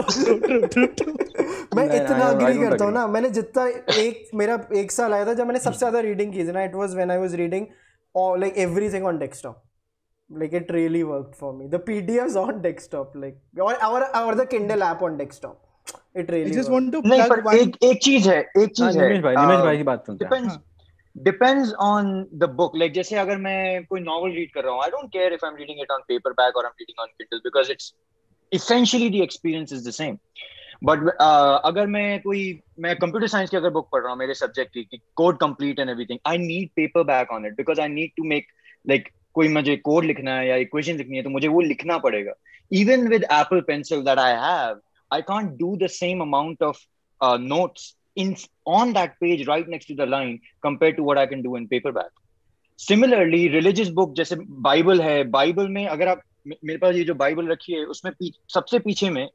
मैं इतना अग्री करता हूँ ना. मैंने जितना मेरा एक साल आया था जब मैंने सबसे ज्यादा रीडिंग की थी ना, it was when I was reading all like everything on desktop. Like it really worked for me. The PDFs on desktop, like or the Kindle app on desktop. It really. I just want to plug one. एक चीज है. निमेश भाई की बात सुनते हैं. Depends on the book. Like जैसे अगर मैं कोई novel read कर रहा हूँ, I don't care if I'm reading it on paperback or I'm reading on Kindle because it's essentially the experience is the same. But अगर मैं computer science की अगर book पढ़ रहा हूँ मेरे subject की code complete and everything, I need paperback on it because I need to make like कोई मुझे code लिखना है या equation लिखनी है तो मुझे वो लिखना पड़ेगा. Even with Apple Pencil that I have, I can't do the same amount of notes on that page right next to the line compared to what I can do in paperback. Similarly, religious book जैसे Bible है, Bible में अगर आप मेरे पास ये जो Bible रखी है उसमें सबसे पीछे में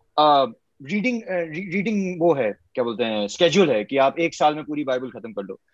रीडिंग वो है, क्या बोलते हैं, स्केड्यूल है कि आप एक साल में पूरी बाइबल खत्म कर लो.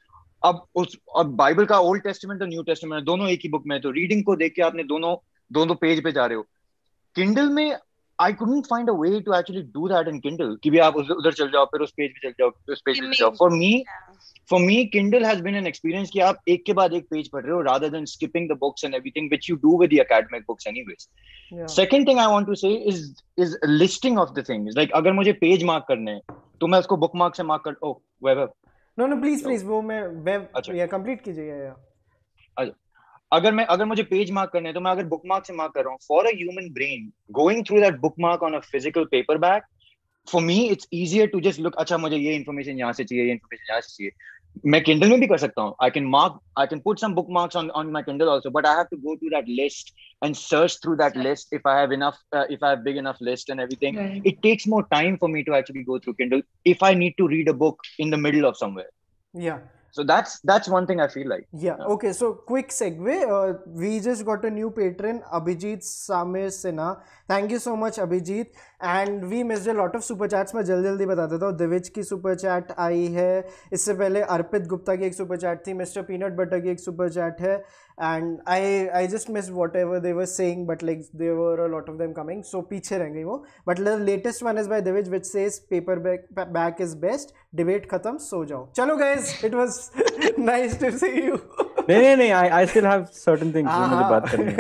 अब बाइबल का ओल्ड टेस्टामेंट और न्यू टेस्टामेंट दोनों एक ही बुक में है, तो रीडिंग को देख के आपने दोनों पेज पे जा रहे हो. किंडल में I couldn't find a way to actually do that in Kindle. कि भी आप उधर चल जाओ, फिर उस पेज पे चल जाओ, फिर उस पेज पे चल जाओ. For me, Kindle has been an experience कि आप एक के बाद एक पेज पढ़ रहे हो, rather than skipping the books and everything, which you do with the academic books anyways. Yeah. Second thing I want to say is listing of the things. Like अगर मुझे पेज मार्क करने हैं, तो मैं उसको बुक मार्क से mark कर. Oh, web. No, please, वो मैं web या complete कीजिएगा या. अगर मुझे पेज मार्क करने हैं तो मैं अगर बुक मार्क से मार्क कर रहा हूँ, for a human brain going through that bookmark on a physical paperback, for me it's easier to just look, अच्छा मुझे ये इन्फॉर्मेशन यहाँ से चाहिए, ये इन्फॉर्मेशन यहाँ से चाहिए. मैं Kindle में भी कर सकता हूँ. I can put some bookmarks on my Kindle also, but I have to go to that list and search through that list if I have big enough list and everything. Right. It takes more time for me to actually go through Kindle if I need to read a book in the middle of somewhere. Yeah. So that's one thing I feel like. Yeah. Okay. So quick segue. We just got a new patron, Abhijit Samir Sinha. Thank you so much, Abhijit. And we missed a lot of super chats. मैं जल्दी बता देता हूँ. दिविज की super chat आई है. इससे पहले अर्पित गुप्ता की एक super chat थी. Mr. Peanut Butter की एक super chat है. And I just missed whatever they were saying, but like there were a lot of them coming. So पीछे रह गई वो. But the latest one is by Divij, which says paperback is best. Debate खत्म, सो जाओ. चलो guys, it was nice to see you. नहीं, I still have certain things जो मुझे बात करनी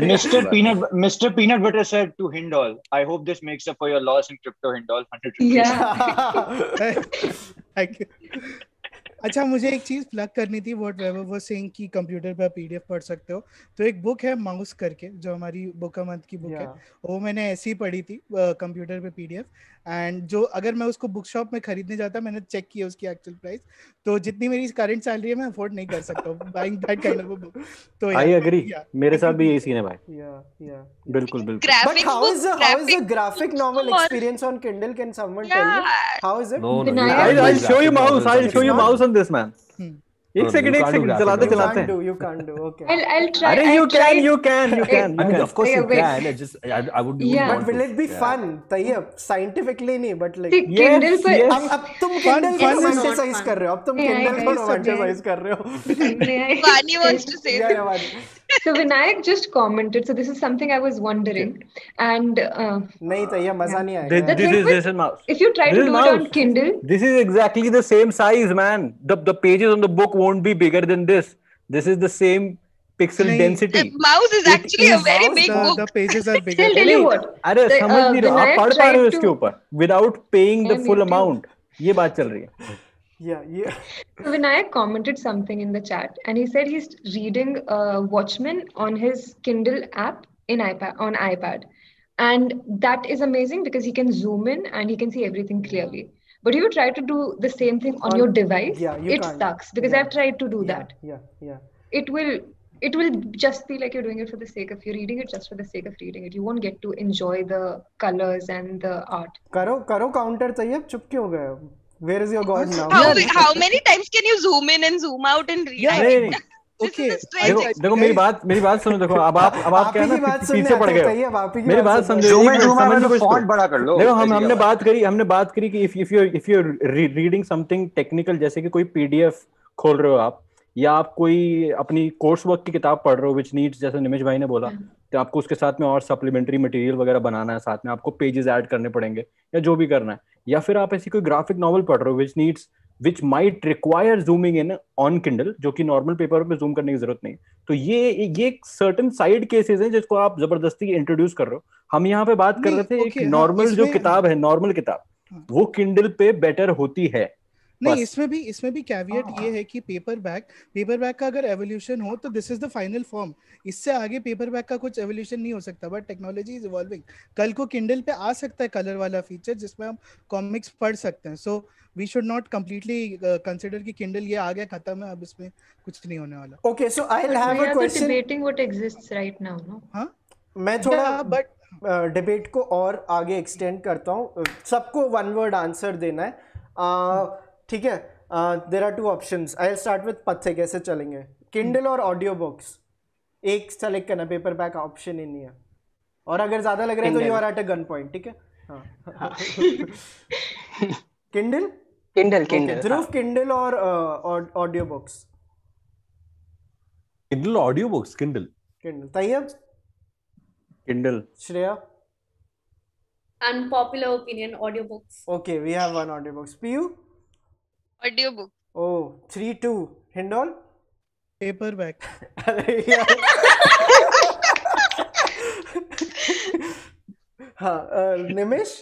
है. Mr. Peanut Butter said to Hindol, I hope this makes up for your loss in crypto, Hindol. 100 rupees. Yeah. Thank you. अच्छा, मुझे एक चीज प्लग करनी थी. व्हाट वेवर वाज सेइंग कि कंप्यूटर पे पीडीएफ पढ़ सकते हो, तो एक बुक है माउस करके जो हमारी बुक अ मंथ की बुक है, वो मैंने ऐसी ही पढ़ी थी कंप्यूटर पे पीडीएफ. एंड जो अगर मैं उसको बुक शॉप में खरीदने जाता, मैंने चेक किया उसकी एक्चुअल प्राइस, तो जितनी मेरी करंट सैलरी है मैं अफोर्ड नहीं कर सकता buying that kind of a book. तो आई एग्री, मेरे साथ भी यही सीन है भाई. या बिल्कुल. But how is the graphic novel experience on Kindle? Can someone tell me how is it? No, I'll show you mouse. I'll show you mouse on this, man. एक second चलाते हैं. You can't do. Okay. I'll try. अरे you can. I mean, of course you can. I would. But will it be fun? Tayyab scientifically नहीं, but like. Kindle पर. अब तुम Kindle को romanticize कर रहे हो. अब तुम Kindle को romanticize कर रहे हो. Vani wants to say. Yeah. So Vinayak just commented. So this is something I was wondering, and नहीं तो ये मजा नहीं आएगा. the thing This is mouse. if you try to do it on Kindle, this is exactly the same size, man. The pages on the book won't be bigger than this. This is the same pixel density. The mouse is actually a very big book. The pages are bigger. I'll tell you what. अरे समझ नहीं रहे, आप पढ़ पा रहे हो इसके to- ऊपर without paying the And full YouTube. amount. ये बात चल रही है. Yeah. So Vinayak commented something in the chat, and he said he's reading Watchmen on his Kindle app on iPad, and that is amazing because he can zoom in and he can see everything clearly. But if you try to do the same thing on your device, you it can't. sucks because I've tried to do that. Yeah. It will just be like you're doing it for the sake of you're reading it just for the sake of reading it. You won't get to enjoy the colors and the art. करो counter Tayyab, चुप क्यों गए? Where is your god now? How many times can you zoom in and zoom out and read? Yeah, I mean, okay. this is a strange देखो मेरी बात सुनो. देखो अब आप क्या है ना पीछे पड़ गए हो. मेरी बात समझो. समझ लो फॉन्ट बड़ा कर लो. देखो हमने बात करी कि if you reading something technical, जैसे कि कोई PDF खोल रहे हो आप, या आप कोई अपनी कोर्स वर्क की किताब पढ़ रहे हो which needs, जैसे निमिष भाई ने बोला, तो आपको उसके साथ में और सप्लीमेंट्री मटेरियल वगैरह बनाना है, साथ में आपको पेजेस ऐड करने पड़ेंगे या जो भी करना है, या फिर आप ऐसी कोई ग्राफिक नॉवल पढ़ रहे हो which might require zooming in on Kindle, जो कि नॉर्मल पेपर पे जूम करने की जरूरत नहीं. तो ये सर्टेन साइड केसेस हैं जिसको आप जबरदस्ती इंट्रोड्यूस कर रहे हो. हम यहाँ पे बात कर रहे थे एक नॉर्मल जो किताब है, नॉर्मल किताब, वो Kindle पे बेटर होती है. नहीं, इसमें भी कैविएट ये है कि पेपर बैक का अगर एवोल्यूशन हो तो this is the final form. इससे आगे पेपर बैक का कुछ एवोल्यूशन नहीं हो सकता. But technology is evolving. कल को किंडल पे आ सकता है कलर वाला फीचर जिसमें हम कॉमिक्स पढ़ सकते हैं. So we should not completely consider कि किंडल ये आ गया, खत्म है, अब इसमें कुछ नहीं होने वाला. Okay, so I'll have a question. Debating what exists right now, no? हाँ, मैं थोड़ा डिबेट को और आगे एक्सटेंड करता हूँ. सबको वन वर्ड आंसर देना है. ठीक है. There are two options. I will start with पत्ते. कैसे चलेंगे? किंडल और ऑडियो बुक्स, एक सेलेक्ट करना. पेपर बैक ऑप्शन ही नहीं है. और अगर ज्यादा लग रहा है तो you are at a gun point. ठीक है. किंडल ध्रुव, किंडल और audio books. Kindle audiobooks, Kindle. Tayyab, Kindle. Shreya. Unpopular opinion, audiobooks. Okay, we have one audiobooks. Piyu? audiobook. Oh, 3-2. Hindol? Paper back. हाँ. Nimish?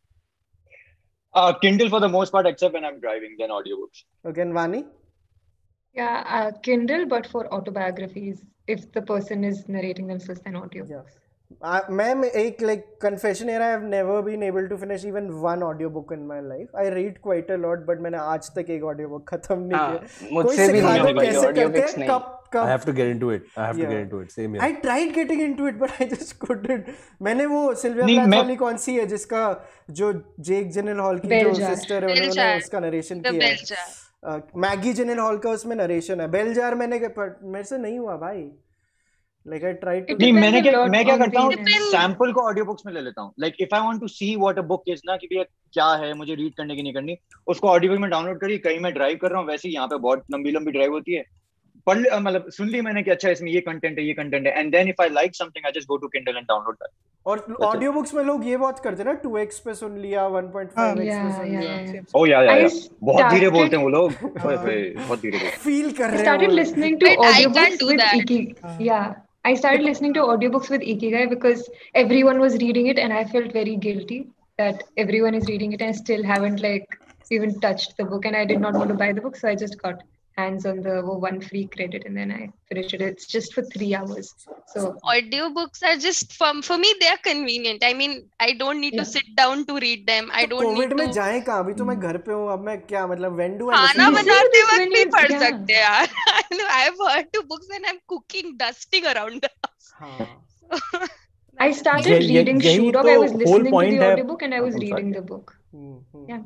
Kindle for the most part, except when I'm driving, then audiobooks. Okay, and Vani? Yeah, Kindle, but for autobiographies, if the person is narrating themselves, then audio. Yeah. मैं एक like confession here, I have never been able to finish even one audiobook in my life. I read quite a lot, but मैंने आज तक एक audiobook खत्म नहीं किया. मुझसे भी नहीं होगा कैसे audiobooks करते नहीं. I have to get into it. Same here. I tried getting into it, but I just couldn't. मैंने वो सिल्विया नहीं, प्लैथ वाली कौन सी है जिसका जो जेक जिनल की जो सिस्टर है उन्होंने उसका नरेशन किया है. मैगी जिनल का उसमें नरेशन है. बेल जार मेरे से नहीं हुआ भाई. Like I tried to. नहीं, मैं क्या करता हूँ, सैंपल को ऑडियो बुक्स में ले लेता हूँ. Like if I want to see what a book is ना, कि भैया क्या है, मुझे रीड करने की नहीं करनी, उसको ऑडियो बुक में डाउनलोड करी. कहीं मैं ड्राइव कर रहा हूँ, वैसे ही यहाँ पे बहुत लंबी ड्राइव होती है, पढ़ मतलब सुन ली मैंने कि अच्छा इसमें ये कंटेंट है, and then if I like something I just go to Kindle and download that. और ऑडियो बुक्स में लोग ये बहुत करते हैं ना, 2x पे सुन लिया, 1.5x पे सुन लिया. ओ या बहुत धीरे बोलते हैं वो लोग. बहुत धीरे फील कर रहे हैं. I started listening to audiobooks with Ikigai. Yeah, I started listening to audiobooks with Ikigai because everyone was reading it and I felt very guilty that everyone is reading it and I still haven't like even touched the book, and I did not want to buy the book, so I just got hands on the one free credit and then I finished it. It's just for 3 hours. So audiobooks are just for me, they are convenient. I mean, I don't need to sit down to read them. I don't need to. Covid में जाए कहाँ? अभी तो मैं घर पे हूँ. अब मैं क्या मतलब when do I खाना बनाते वक्त भी पढ़ सकते हैं यार. I have heard to books when I'm cooking, dusting around the house. I started reading Shudok. I was listening to the audiobook and I was reading the book. Yeah.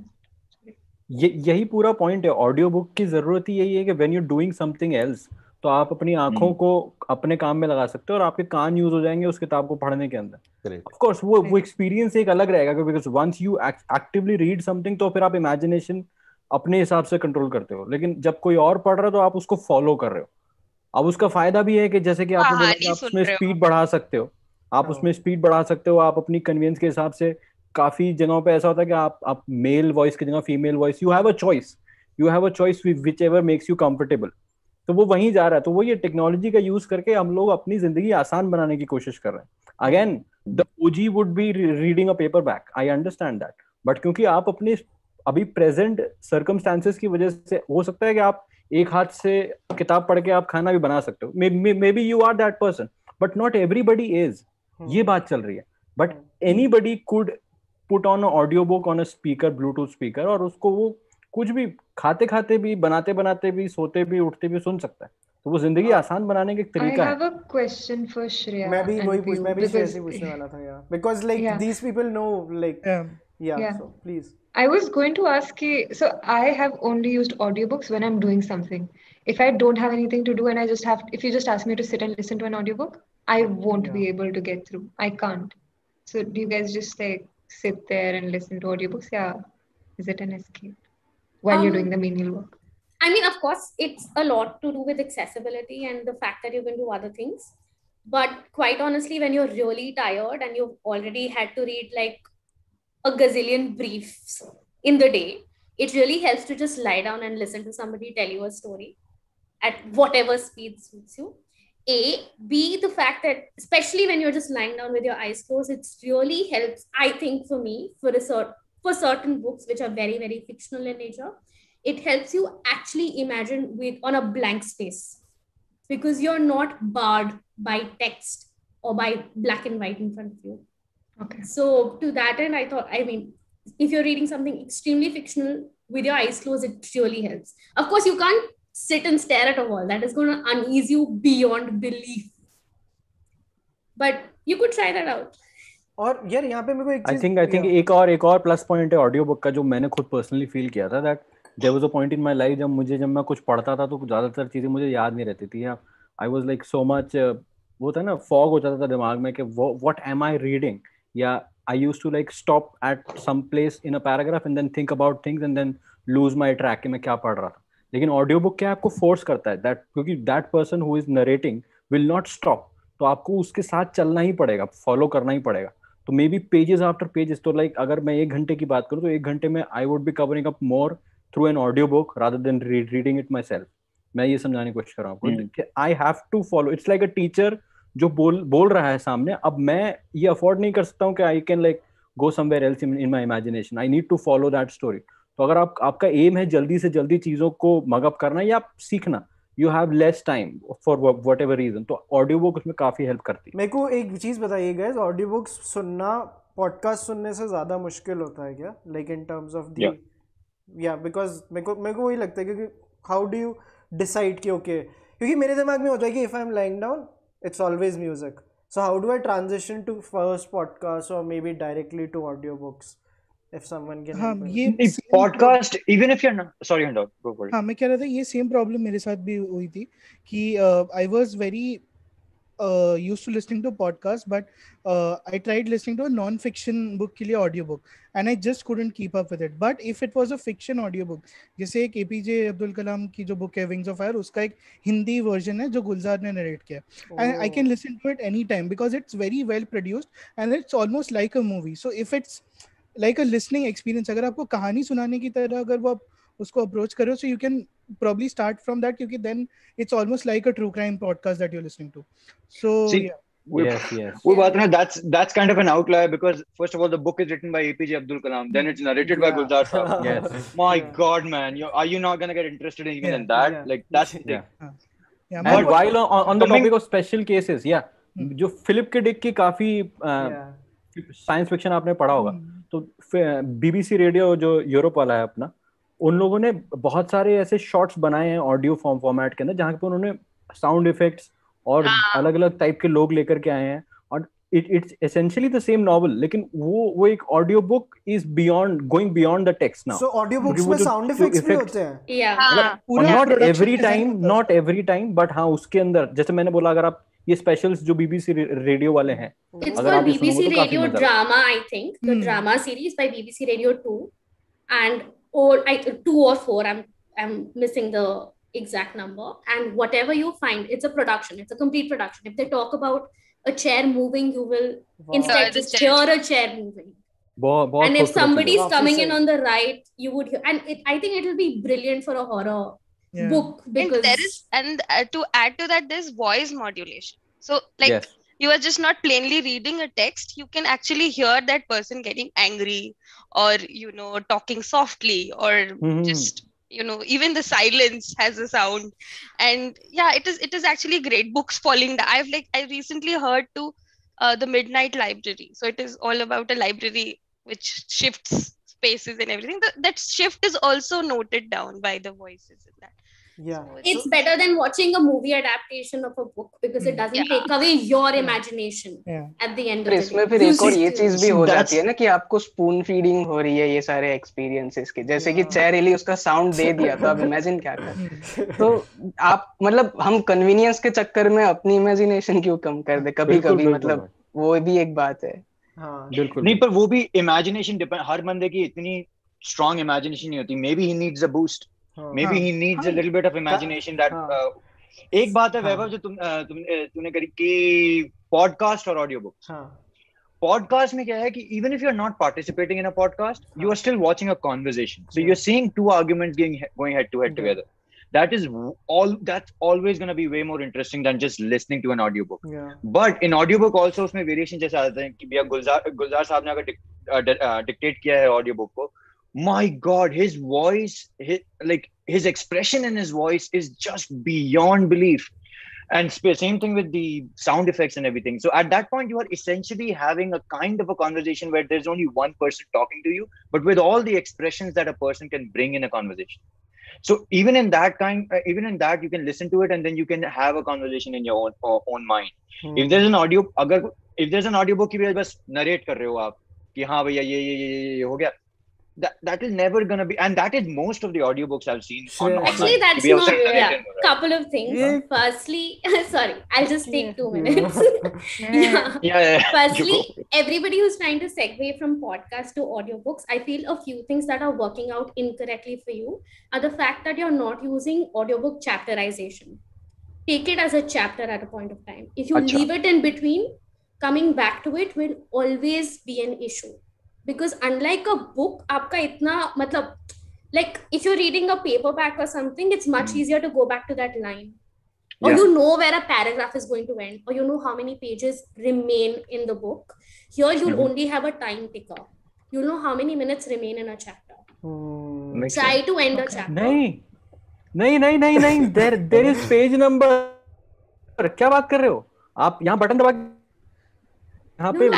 यही पूरा पॉइंट है. ऑडियो बुक की जरूरत ही यही है कि when you doing something else, तो आप अपनी आंखों को अपने काम में लगा सकते हो और आपके कान यूज हो जाएंगे उस किताब को पढ़ने के अंदर. ऑफ कोर्स वो एक्सपीरियंस एक अलग रहेगा, because once you actively read something तो फिर आप इमेजिनेशन अपने हिसाब से कंट्रोल करते हो. लेकिन जब कोई और पढ़ रहा है तो आप उसको फॉलो कर रहे हो, अब उसका फायदा भी है कि जैसे कि आपने बोला कि कहानी आप सुन उसमें रहे हो। स्पीड बढ़ा सकते हो, आप उसमें स्पीड बढ़ा सकते हो, आप अपनी कन्वीनियंस के हिसाब से। काफी जगहों पे ऐसा होता है कि आप मेल वॉइस की जगह female voice, you have a choice whichever makes you comfortable. तो वो वहीं जा रहा है। तो वो ये टेक्नोलॉजी का यूज करके हम लोग अपनी जिंदगी आसान बनाने की कोशिश कर रहे हैं। Again the OG would be reading a paper back, I understand that, but क्योंकि आप अपने अभी प्रेजेंट सर्कमस्टांसेस की वजह से हो सकता है कि आप एक हाथ से किताब पढ़ के आप खाना भी बना सकते हो, maybe you are that person, but not everybody is. ये बात चल रही है। But anybody could put on audio book on a speaker, Bluetooth speaker, और उसको वो कुछ भी खाते खाते भी, बनाते बनाते भी, सोते भी, उठते भी सुन सकता है। तो वो जिंदगी आसान बनाने का एक तरीका है। I have a question for Shreya मैं भी and Piyush मैं भी श्रेया because से पूछने वाला था यार, because like Yeah. these people know like Yeah. so please. I was going to ask so I have only used audiobooks when I'm doing something. If I don't have anything to do and if you just ask me to sit and listen to an audiobook, I won't be able to get through. I can't. So do you guys just like sit there and listen to audiobooks? Yeah. Is it an escape while you're doing the menial work? I mean, of course, it's a lot to do with accessibility and the fact that you can do other things. But quite honestly, when you're really tired and you've already had to read like a gazillion briefs in the day, it really helps to just lie down and listen to somebody tell you a story at whatever speed suits you. B, the fact that especially when you're just lying down with your eyes closed, it really helps, I think, for me, for certain books which are very, very fictional in nature, it helps you actually imagine on a blank space, because you're not barred by text or by black and white in front of you. Okay. So to that end, I thought, I mean, if you're reading something extremely fictional with your eyes closed, it really helps. Of course, you can't sit and stare at a wall. That is going to unease you beyond belief. But you could try that out. और यार यहाँ पे मेरे को एक चीज I think एक और प्लस पॉइंट है ऑडियो बुक का, जो मैंने खुद पर्सनली फील किया था, that there was a point in my life जब मैं कुछ पढ़ता था तो ज्यादातर चीजें मुझे याद नहीं रहती थी। I was like so much, वो था ना, फॉग हो जाता था दिमाग में कि व्हाट एम आई रीडिंग, या I used to like stop at some place in a paragraph and then think about things and then lose my track कि मैं क्या पढ़ रहा था। लेकिन ऑडियो बुक क्या आपको फोर्स करता है दैट, क्योंकि that person who is narrating will not stop, तो आपको उसके साथ चलना ही पड़ेगा, फॉलो करना ही पड़ेगा। तो maybe pages after pages, तो लाइक अगर मैं 1 घंटे की बात करूँ तो 1 घंटे में I would be covering up more through an audio book rather than reading it myself. मैं ये समझाने की कोशिश कर रहा हूँ आपको, I have to follow, it's like a teacher जो बोल रहा है सामने। अब मैं ये अफोर्ड नहीं कर सकता हूँ कि I can like go somewhere else in my imagination, I need to follow that story. तो अगर आपका एम है जल्दी से जल्दी चीजों को मगअप करना या सीखना, you have less time for whatever reason, तो ऑडियो बुक उसमें काफी हेल्प करती है। मेरे को एक चीज बताइए गाइस, ऑडियो बुक्स सुनना पॉडकास्ट सुनने से ज्यादा मुश्किल होता है क्या, like in terms of the या बिकॉज मेरे को वही लगता है, क्योंकि हाउ डू यू डिसाइड कि ओके, क्योंकि मेरे दिमाग में होता है कि if I am lying down it's always music, so how do I transition to first podcast और maybe directly to audio books if someone can help me. ये podcast even if you're not, sorry Hendo, go for it. हाँ, मैं कह रहा था ये same problem मेरे साथ भी हुई थी कि I was very used to listening to podcast, but I tried listening to a non-fiction book के लिए audio book and I just couldn't keep up with it. But if it was a fiction audio book, जैसे एक APJ Abdul Kalam की जो book है Wings of Fire, उसका एक Hindi version है जो गुलजार ने narrate किया, and I can listen to it anytime because it's very well produced and it's almost like a movie. So if it's like a listening experience, अगर आपको कहानी सुनाने की तरह अगर वो आप उसको अप्रोच करो, so you can probably start from that, क्योंकि then it's almost like a true crime podcast that you're listening to. So see, yes. वो बात ना, that's kind of an outlier because first of all the book is written by APJ Abdul Kalam, then it's narrated by Gulzar Saab. Yes. My God, man, are you not gonna get interested in even in that? Like that's the thing. And while on the topic of special cases, जो Philip K Dick की काफी science fiction आपने पढ़ा होगा, तो BBC radio जो Europe वाला है अपना, उन लोगों ने बहुत सारे ऐसे शॉर्ट्स बनाए हैं ऑडियो फॉर्मेट के अंदर, जहाँ पे उन्होंने साउंड इफेक्ट्स और अलग अलग टाइप के लोग लेकर के आए हैं, और it's essentially the same novel, लेकिन वो एक audio book is going beyond the text now. So audio books में साउंड इफेक्ट्स भी होते हैं? नॉट एवरी टाइम, बट हाँ उसके अंदर, जैसे मैंने बोला, अगर आप ये स्पेशल्स जो BBC रेडियो वाले हैं, it's for BBC Radio Drama, I think the drama series by BBC Radio 2 and 2 or 4, I'm missing the exact number, and whatever you find, it's a production, it's a complete production. If they talk about a chair moving, you will instead The just chair. hear a chair moving. बहुत And if खूबसूरत चीज़ है somebody's वो। coming in on the right, you would hear, and I think it will be brilliant for a horror book, And because there is, and to add to that, there's voice modulation. So like Yes. you are just not plainly reading a text, you can actually hear that person getting angry, or talking softly, or just even the silence has a sound. And yeah, it is actually great. Books falling down, I recently heard to the Midnight Library. So it is all about a library which shifts spaces and everything. That shift is also noted down by the voices in that. Yeah. So it's better than watching a movie adaptation of a book, because it doesn't take away your imagination at the end of the इसमें day. फिर एक और ये चीज भी हो That's- जाती है ना कि आपको स्पून फीडिंग हो रही है ये सारे एक्सपीरियंसेस के, जैसे कि चेयर एली उसका साउंड दे दिया तो आप इमेजिन क्या कर, तो आप मतलब हम कन्वीनियंस के चक्कर में अपनी इमेजिनेशन क्यों कम कर दे कभी बिल्कुल, कभी, बिल्कुल। मतलब वो भी एक बात है। हाँ. बिल्कुल नहीं, पर वो भी इमेजिनेशन डिपेंड, हर बंदे की इतनी स्ट्रांग इमेजिनेशन नहीं होती. Maybe he needs a boost, maybe he needs a little bit of imagination that एक बात है वैभव जो तूने करी कि पॉडकास्ट और ऑडियो बुक्स. पॉडकास्ट में क्या है कि even if you are not participating in a podcast, you are still watching a conversation, so you are seeing two arguments going head to head together. That's always going to be way more interesting than just listening to an audiobook. But in audiobook also उसमें variation जैसे आते हैं कि भैया गुलजार साहब ने अगर dictate किया है audiobook को, my God, his voice, his expression in his voice is just beyond belief. And same thing with the sound effects and everything. So at that point, you are essentially having a kind of a conversation where there's only one person talking to you, but with all the expressions that a person can bring in a conversation. So even in that, you can listen to it and then you can have a conversation in your own mind. If there's an audiobook की बस narrate कर रहे हो आप कि हाँ भैया ये हो गया, that is never gonna be, and that is most of the audiobooks I've seen online. Actually, that's not couple of things. Firstly, sorry, I'll just take 2 minutes. Yeah. Firstly, everybody who's trying to segue from podcast to audiobooks, I feel a few things that are working out incorrectly for you are the fact that you're not using audiobook chapterization. Take it as a chapter at a point of time. If you leave it in between, coming back to it will always be an issue. Because unlike a book, आपका इतना मतलब, like if you're reading a paperback or something, it's much easier to go back to that line, or you know where a paragraph is going to end, or you know how many pages remain in the book. Here you'll only have a time ticker. You'll know how many minutes remain in a chapter. Try to end a chapter. नहीं. There is page number. क्या बात कर रहे हो आप? यहाँ button दबा यहाँ पे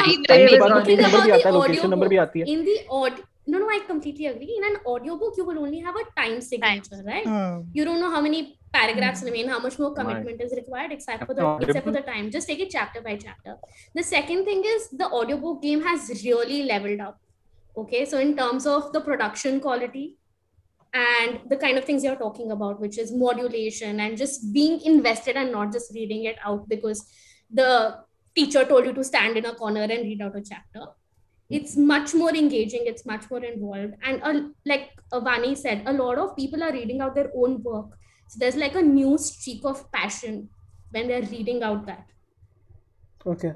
लोकेशन नंबर भी आती है. In the no, I completely agree. In an audiobook, you will only have a time signature, right? You don't know how many paragraphs remain, how much more commitment is required, except for the time. Just take it chapter by chapter. The second thing is the audiobook game has really leveled up. Okay, so in terms of the production quality and the kind of things you're talking about, which is modulation and just being invested and not just reading it out because the teacher told you to stand in a corner and read out a chapter. It's much more engaging, it's much more involved, and like Vani said, a lot of people are reading out their own work, so there's like a new streak of passion when they're reading out that. Okay.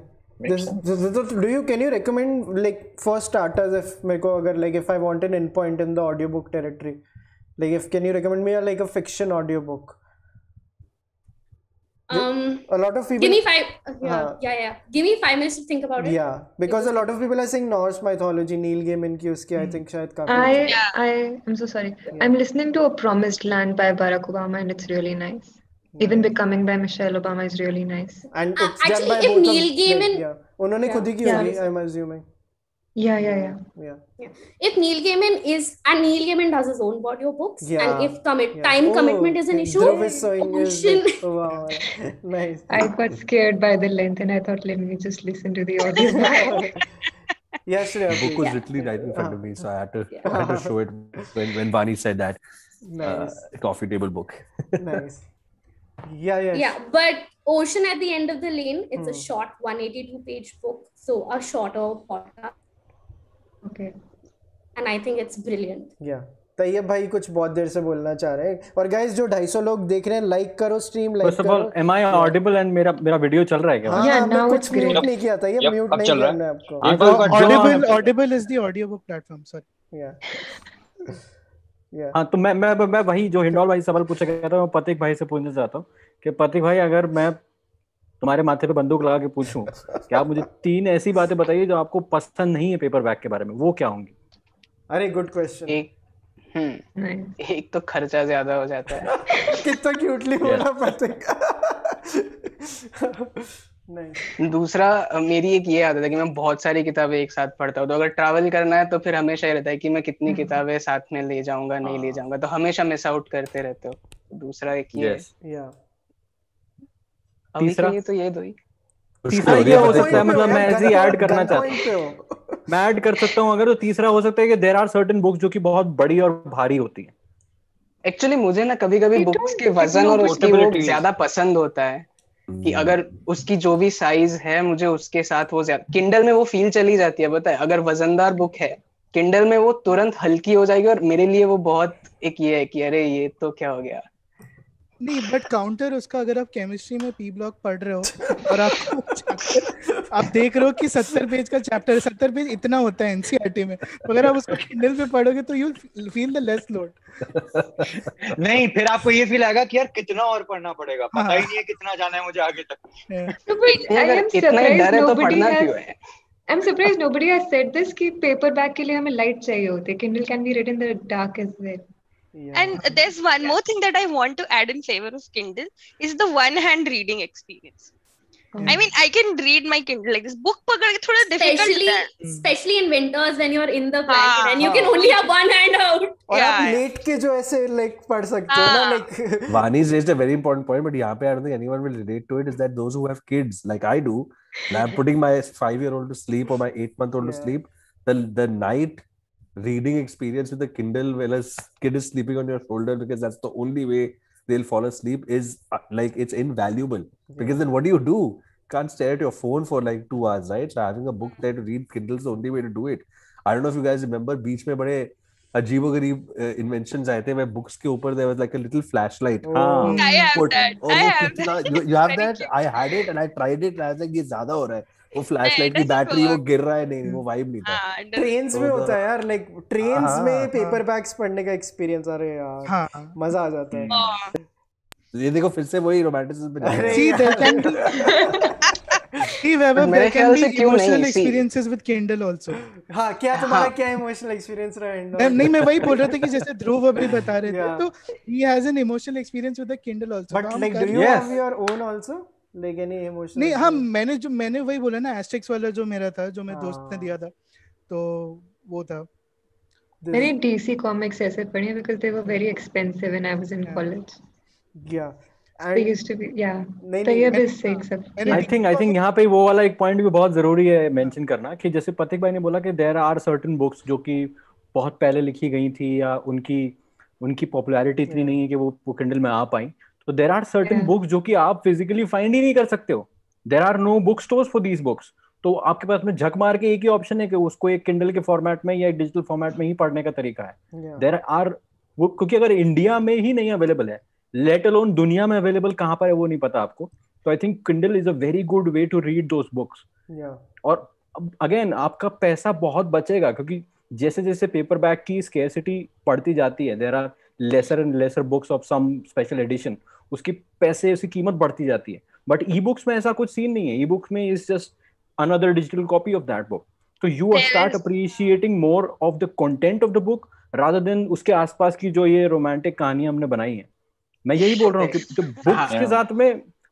Can you recommend, like, for starters, if I want an endpoint in the audiobook territory, can you recommend me a fiction audiobook? A lot of people give me 5 give me 5 minutes to think about it. Because a lot of people are saying Norse mythology, Neil Gaiman ki uski I think shayad I'm so sorry. I'm listening to A Promised Land by Barack Obama and it's really nice. Even Becoming by Michelle Obama is really nice. And it's actually, done by if both Neil Gaiman उन्होंने खुद ही की होगी, I'm assuming. Yeah. If Neil Gaiman does his own audiobooks, and if time commitment is an issue, wow, nice. I got scared by the length and I thought, let me just listen to the audio. Yes, the book was literally right in front of me, so I had to show it when Vani said that. Nice. Coffee table book. Nice. Yeah. But Ocean at the End of the Lane, it's a short 182-page book, so a shorter podcast. Okay. And I think it's brilliant. Yeah. Tayyab भाई कुछ बहुत देर से बोलना चाह रहे हैं। और guys जो 250 लोग देख रहे हैं, लाइक करो stream, like first of all am I audible and मेरा वीडियो चल रहा है क्या? हाँ, हमने कुछ म्यूट नहीं किया था, ये म्यूट नहीं करना है ऑडिबल आपको। Is the audio book platform, sorry. हाँ, तो मैं वही जो हिंडोल भाई सवाल पूछा गया था, मैं प्रतीक भाई से पूछना चाहता हूँ कि प्रतीक भाई, अगर मैं तुम्हारे माथे पे बंदूक लगा के पूछूं कि आप मुझे 3 ऐसी बातें बताइए जो आपको पसंद नहीं है पेपर बैग के बारे में, वो क्या होंगी? अरे गुड क्वेश्चन। एक तो खर्चा ज्यादा हो जाता है। कितना क्यूटली बोला प्रतीक। नहीं, दूसरा मेरी एक ये आदत है कि मैं बहुत सारी किताबें एक साथ पढ़ता हूँ, तो अगर ट्रैवल करना है तो फिर हमेशा ये रहता है कि मैं कितनी किताबें साथ में ले जाऊंगा, नहीं ले जाऊंगा, तो हमेशा मिस आउट करते रहते हो। दूसरा एक ये है। तीसरा ये तो ये दो ही। तीसरा ये हो सकता है, मतलब मैं ऐसे ही ऐड करना चाहता हूँ, मैं ऐड कर सकता हूँ अगर, तो तीसरा हो सकता है कि देयर आर सर्टेन बुक्स जो कि बहुत बड़ी और भारी होती है। एक्चुअली मुझे ना कभी-कभी बुक्स के वजन और उसकी वो ज्यादा पसंद होता है कि अगर उसकी जो भी साइज है मुझे उसके साथ वो ज्यादा, किंडल में वो फील चली जाती है, पता है, अगर वजनदार बुक है किंडल में वो तुरंत हल्की हो जाएगी, और मेरे लिए वो बहुत एक ये है कि अरे ये तो क्या हो गया। नहीं, बट काउंटर उसका, अगर आप केमिस्ट्री में पी ब्लॉक पढ़ रहे हो और आपको आप देख रहे हो कि 70 पेज का चैप्टर, 70 पेज इतना होता है एनसीईआरटी में, अगर आप उसको किंडल पे पढ़ोगे तो you feel the less load. नहीं, फिर आपको ये फील आएगा कि यार कितना और पढ़ना पड़ेगा, पता ही नहीं है कितना जाना है मुझे आगे तक। I'm surprised nobody has said this कि पेपर बैग के लिए हमें लाइट चाहिए होती है। Kindle can be read in the dark as well. And there's one more thing that I want to add in favor of Kindle is the one-hand reading experience. I mean, I can read my Kindle like this. Book पकड़ के थोड़ा difficult है. Especially in winters when you're in the blanket and you can only have one hand out. और आप late के जो ऐसे like पढ़ सकते हो ना, like. Vani's raised a very important point, but यहाँ पे I don't think anyone will relate to it. Is that those who have kids like I do, and I'm putting my 5-year-old to sleep or my 8-month-old to sleep, the night reading experience with the Kindle while a kid is sleeping on your shoulder, because that's the only way they'll fall asleep, is like it's invaluable. Because then what do? You can't stare at your phone for like 2 hours, right? So having a book there to read, Kindle is the only way to do it. I don't know if you guys remember, बीच में बड़े अजीबोगरीब inventions आए थे, where books के ऊपर there was like a little flashlight. I have that. I have that. You have that? I had it and I tried it and I was like, ये ज़्यादा हो रहा है. वो फ्लैशलाइट की बैटरी वो गिर रहा है, नहीं वो वाइब नहीं था। ट्रेन्स में होता है यार, लाइक ट्रेन्स में पेपर बैग्स पढ़ने का एक्सपीरियंस, अरे यार मजा आ जाता है। ये देखो फिर से वही रोमांटिसिज्म पे there can be emotional experiences with Kindle also. हाँ, क्या तुम्हारा क्या इमोशनल एक्सपीरियंस रहा है? नहीं, मैं वही बोल रहा था कि जैसे ध्रुव अभी बता रहे थे, तो he has an emotional experience with the Kindle also. But like, do you have your own also? Like any emotional? नहीं, हाँ, मैंने वही बोला ना, एस्टेरिक्स वाला जो मेरा था, जो मेरे दोस्त ने दिया था, तो वो था। मैंने DC comics ऐसे पढ़े because they were very expensive when I was in college. Yeah. They used to be, yeah. Tayyab is saying सब. I think यहाँ पे वो वाला एक पॉइंट भी बहुत जरूरी है मेंशन करना, कि जैसे प्रतीक भाई ने बोला कि there are certain books जो कि बहुत पहले लिखी गई थी या उनकी पॉपुलैरिटी इतनी नहीं है कि वो Kindle में आ पाई, तो there are certain books जो कि आप फिजिकली फाइंड ही नहीं कर सकते हो. There are no bookstores for these books. तो आपके पास में झक मार के एक ही ऑप्शन है कि उसको एक Kindle के फॉर्मेट में या एक डिजिटल फॉर्मेट में ही पढ़ने का तरीका है. There are वो, क्योंकि अगर इंडिया में ही नहीं अवेलेबल है, लेट अलोन दुनिया में अवेलेबल कहाँ पर है वो नहीं पता आपको. तो I think Kindle is a very good way to read those books. और अगेन आपका पैसा बहुत बचेगा, क्योंकि जैसे जैसे पेपर बैग की स्केर्सिटी बढ़ती जाती है, there are lesser and lesser books of some special edition, उसकी पैसे उसकी कीमत बढ़ती जाती है. बट ई बुक्स में ऐसा कुछ सीन नहीं है. ई बुक्स में is just another digital copy of that book. तो you start appreciating more of the content of the book rather than उसके आसपास की जो ये रोमांटिक कहानियां हमने बनाई हैं. मैं यही बोल रहा हूँ कि जो बुक्स के साथ में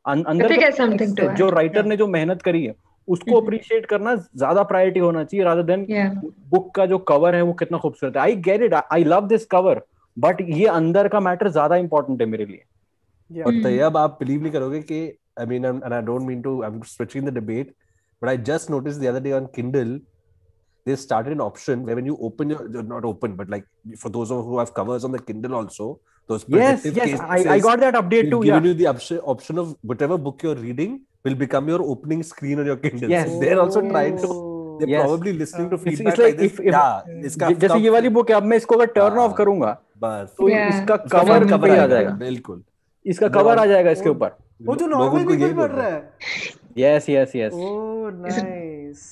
अंदर जो राइटर ने जो मेहनत करी है उसको अप्रिशिएट करना ज्यादा प्रायोरिटी होना चाहिए रादर देन बुक का जो कवर है वो कितना खूबसूरत है. I get it, I love this cover, but ये अंदर का मैटर ज्यादा इंपॉर्टेंट है मेरे लिए. और तैयब आप बिलीव नहीं करोगे कि I mean, and I don't mean to, I'm switching the debate, but I just noticed the other day on Kindle they started an option where when you open your, not open, but like for those who have covers on the Kindle also, those yes, I got that update too. Giving you the option of whatever book you're reading will become your opening screen on your Kindle. Yes, so they're also trying to they're probably listening to feedback it's like this. इसका जैसे ये वाली book है, अब मैं इसको अगर turn off करूंगा बस तो इसका कवर पे आ जाएगा, बिल्कुल इसका कवर आ जाएगा इसके ऊपर। वो तो नॉर्मल पीपल पढ़ रहा है। Yes yes yes, oh nice.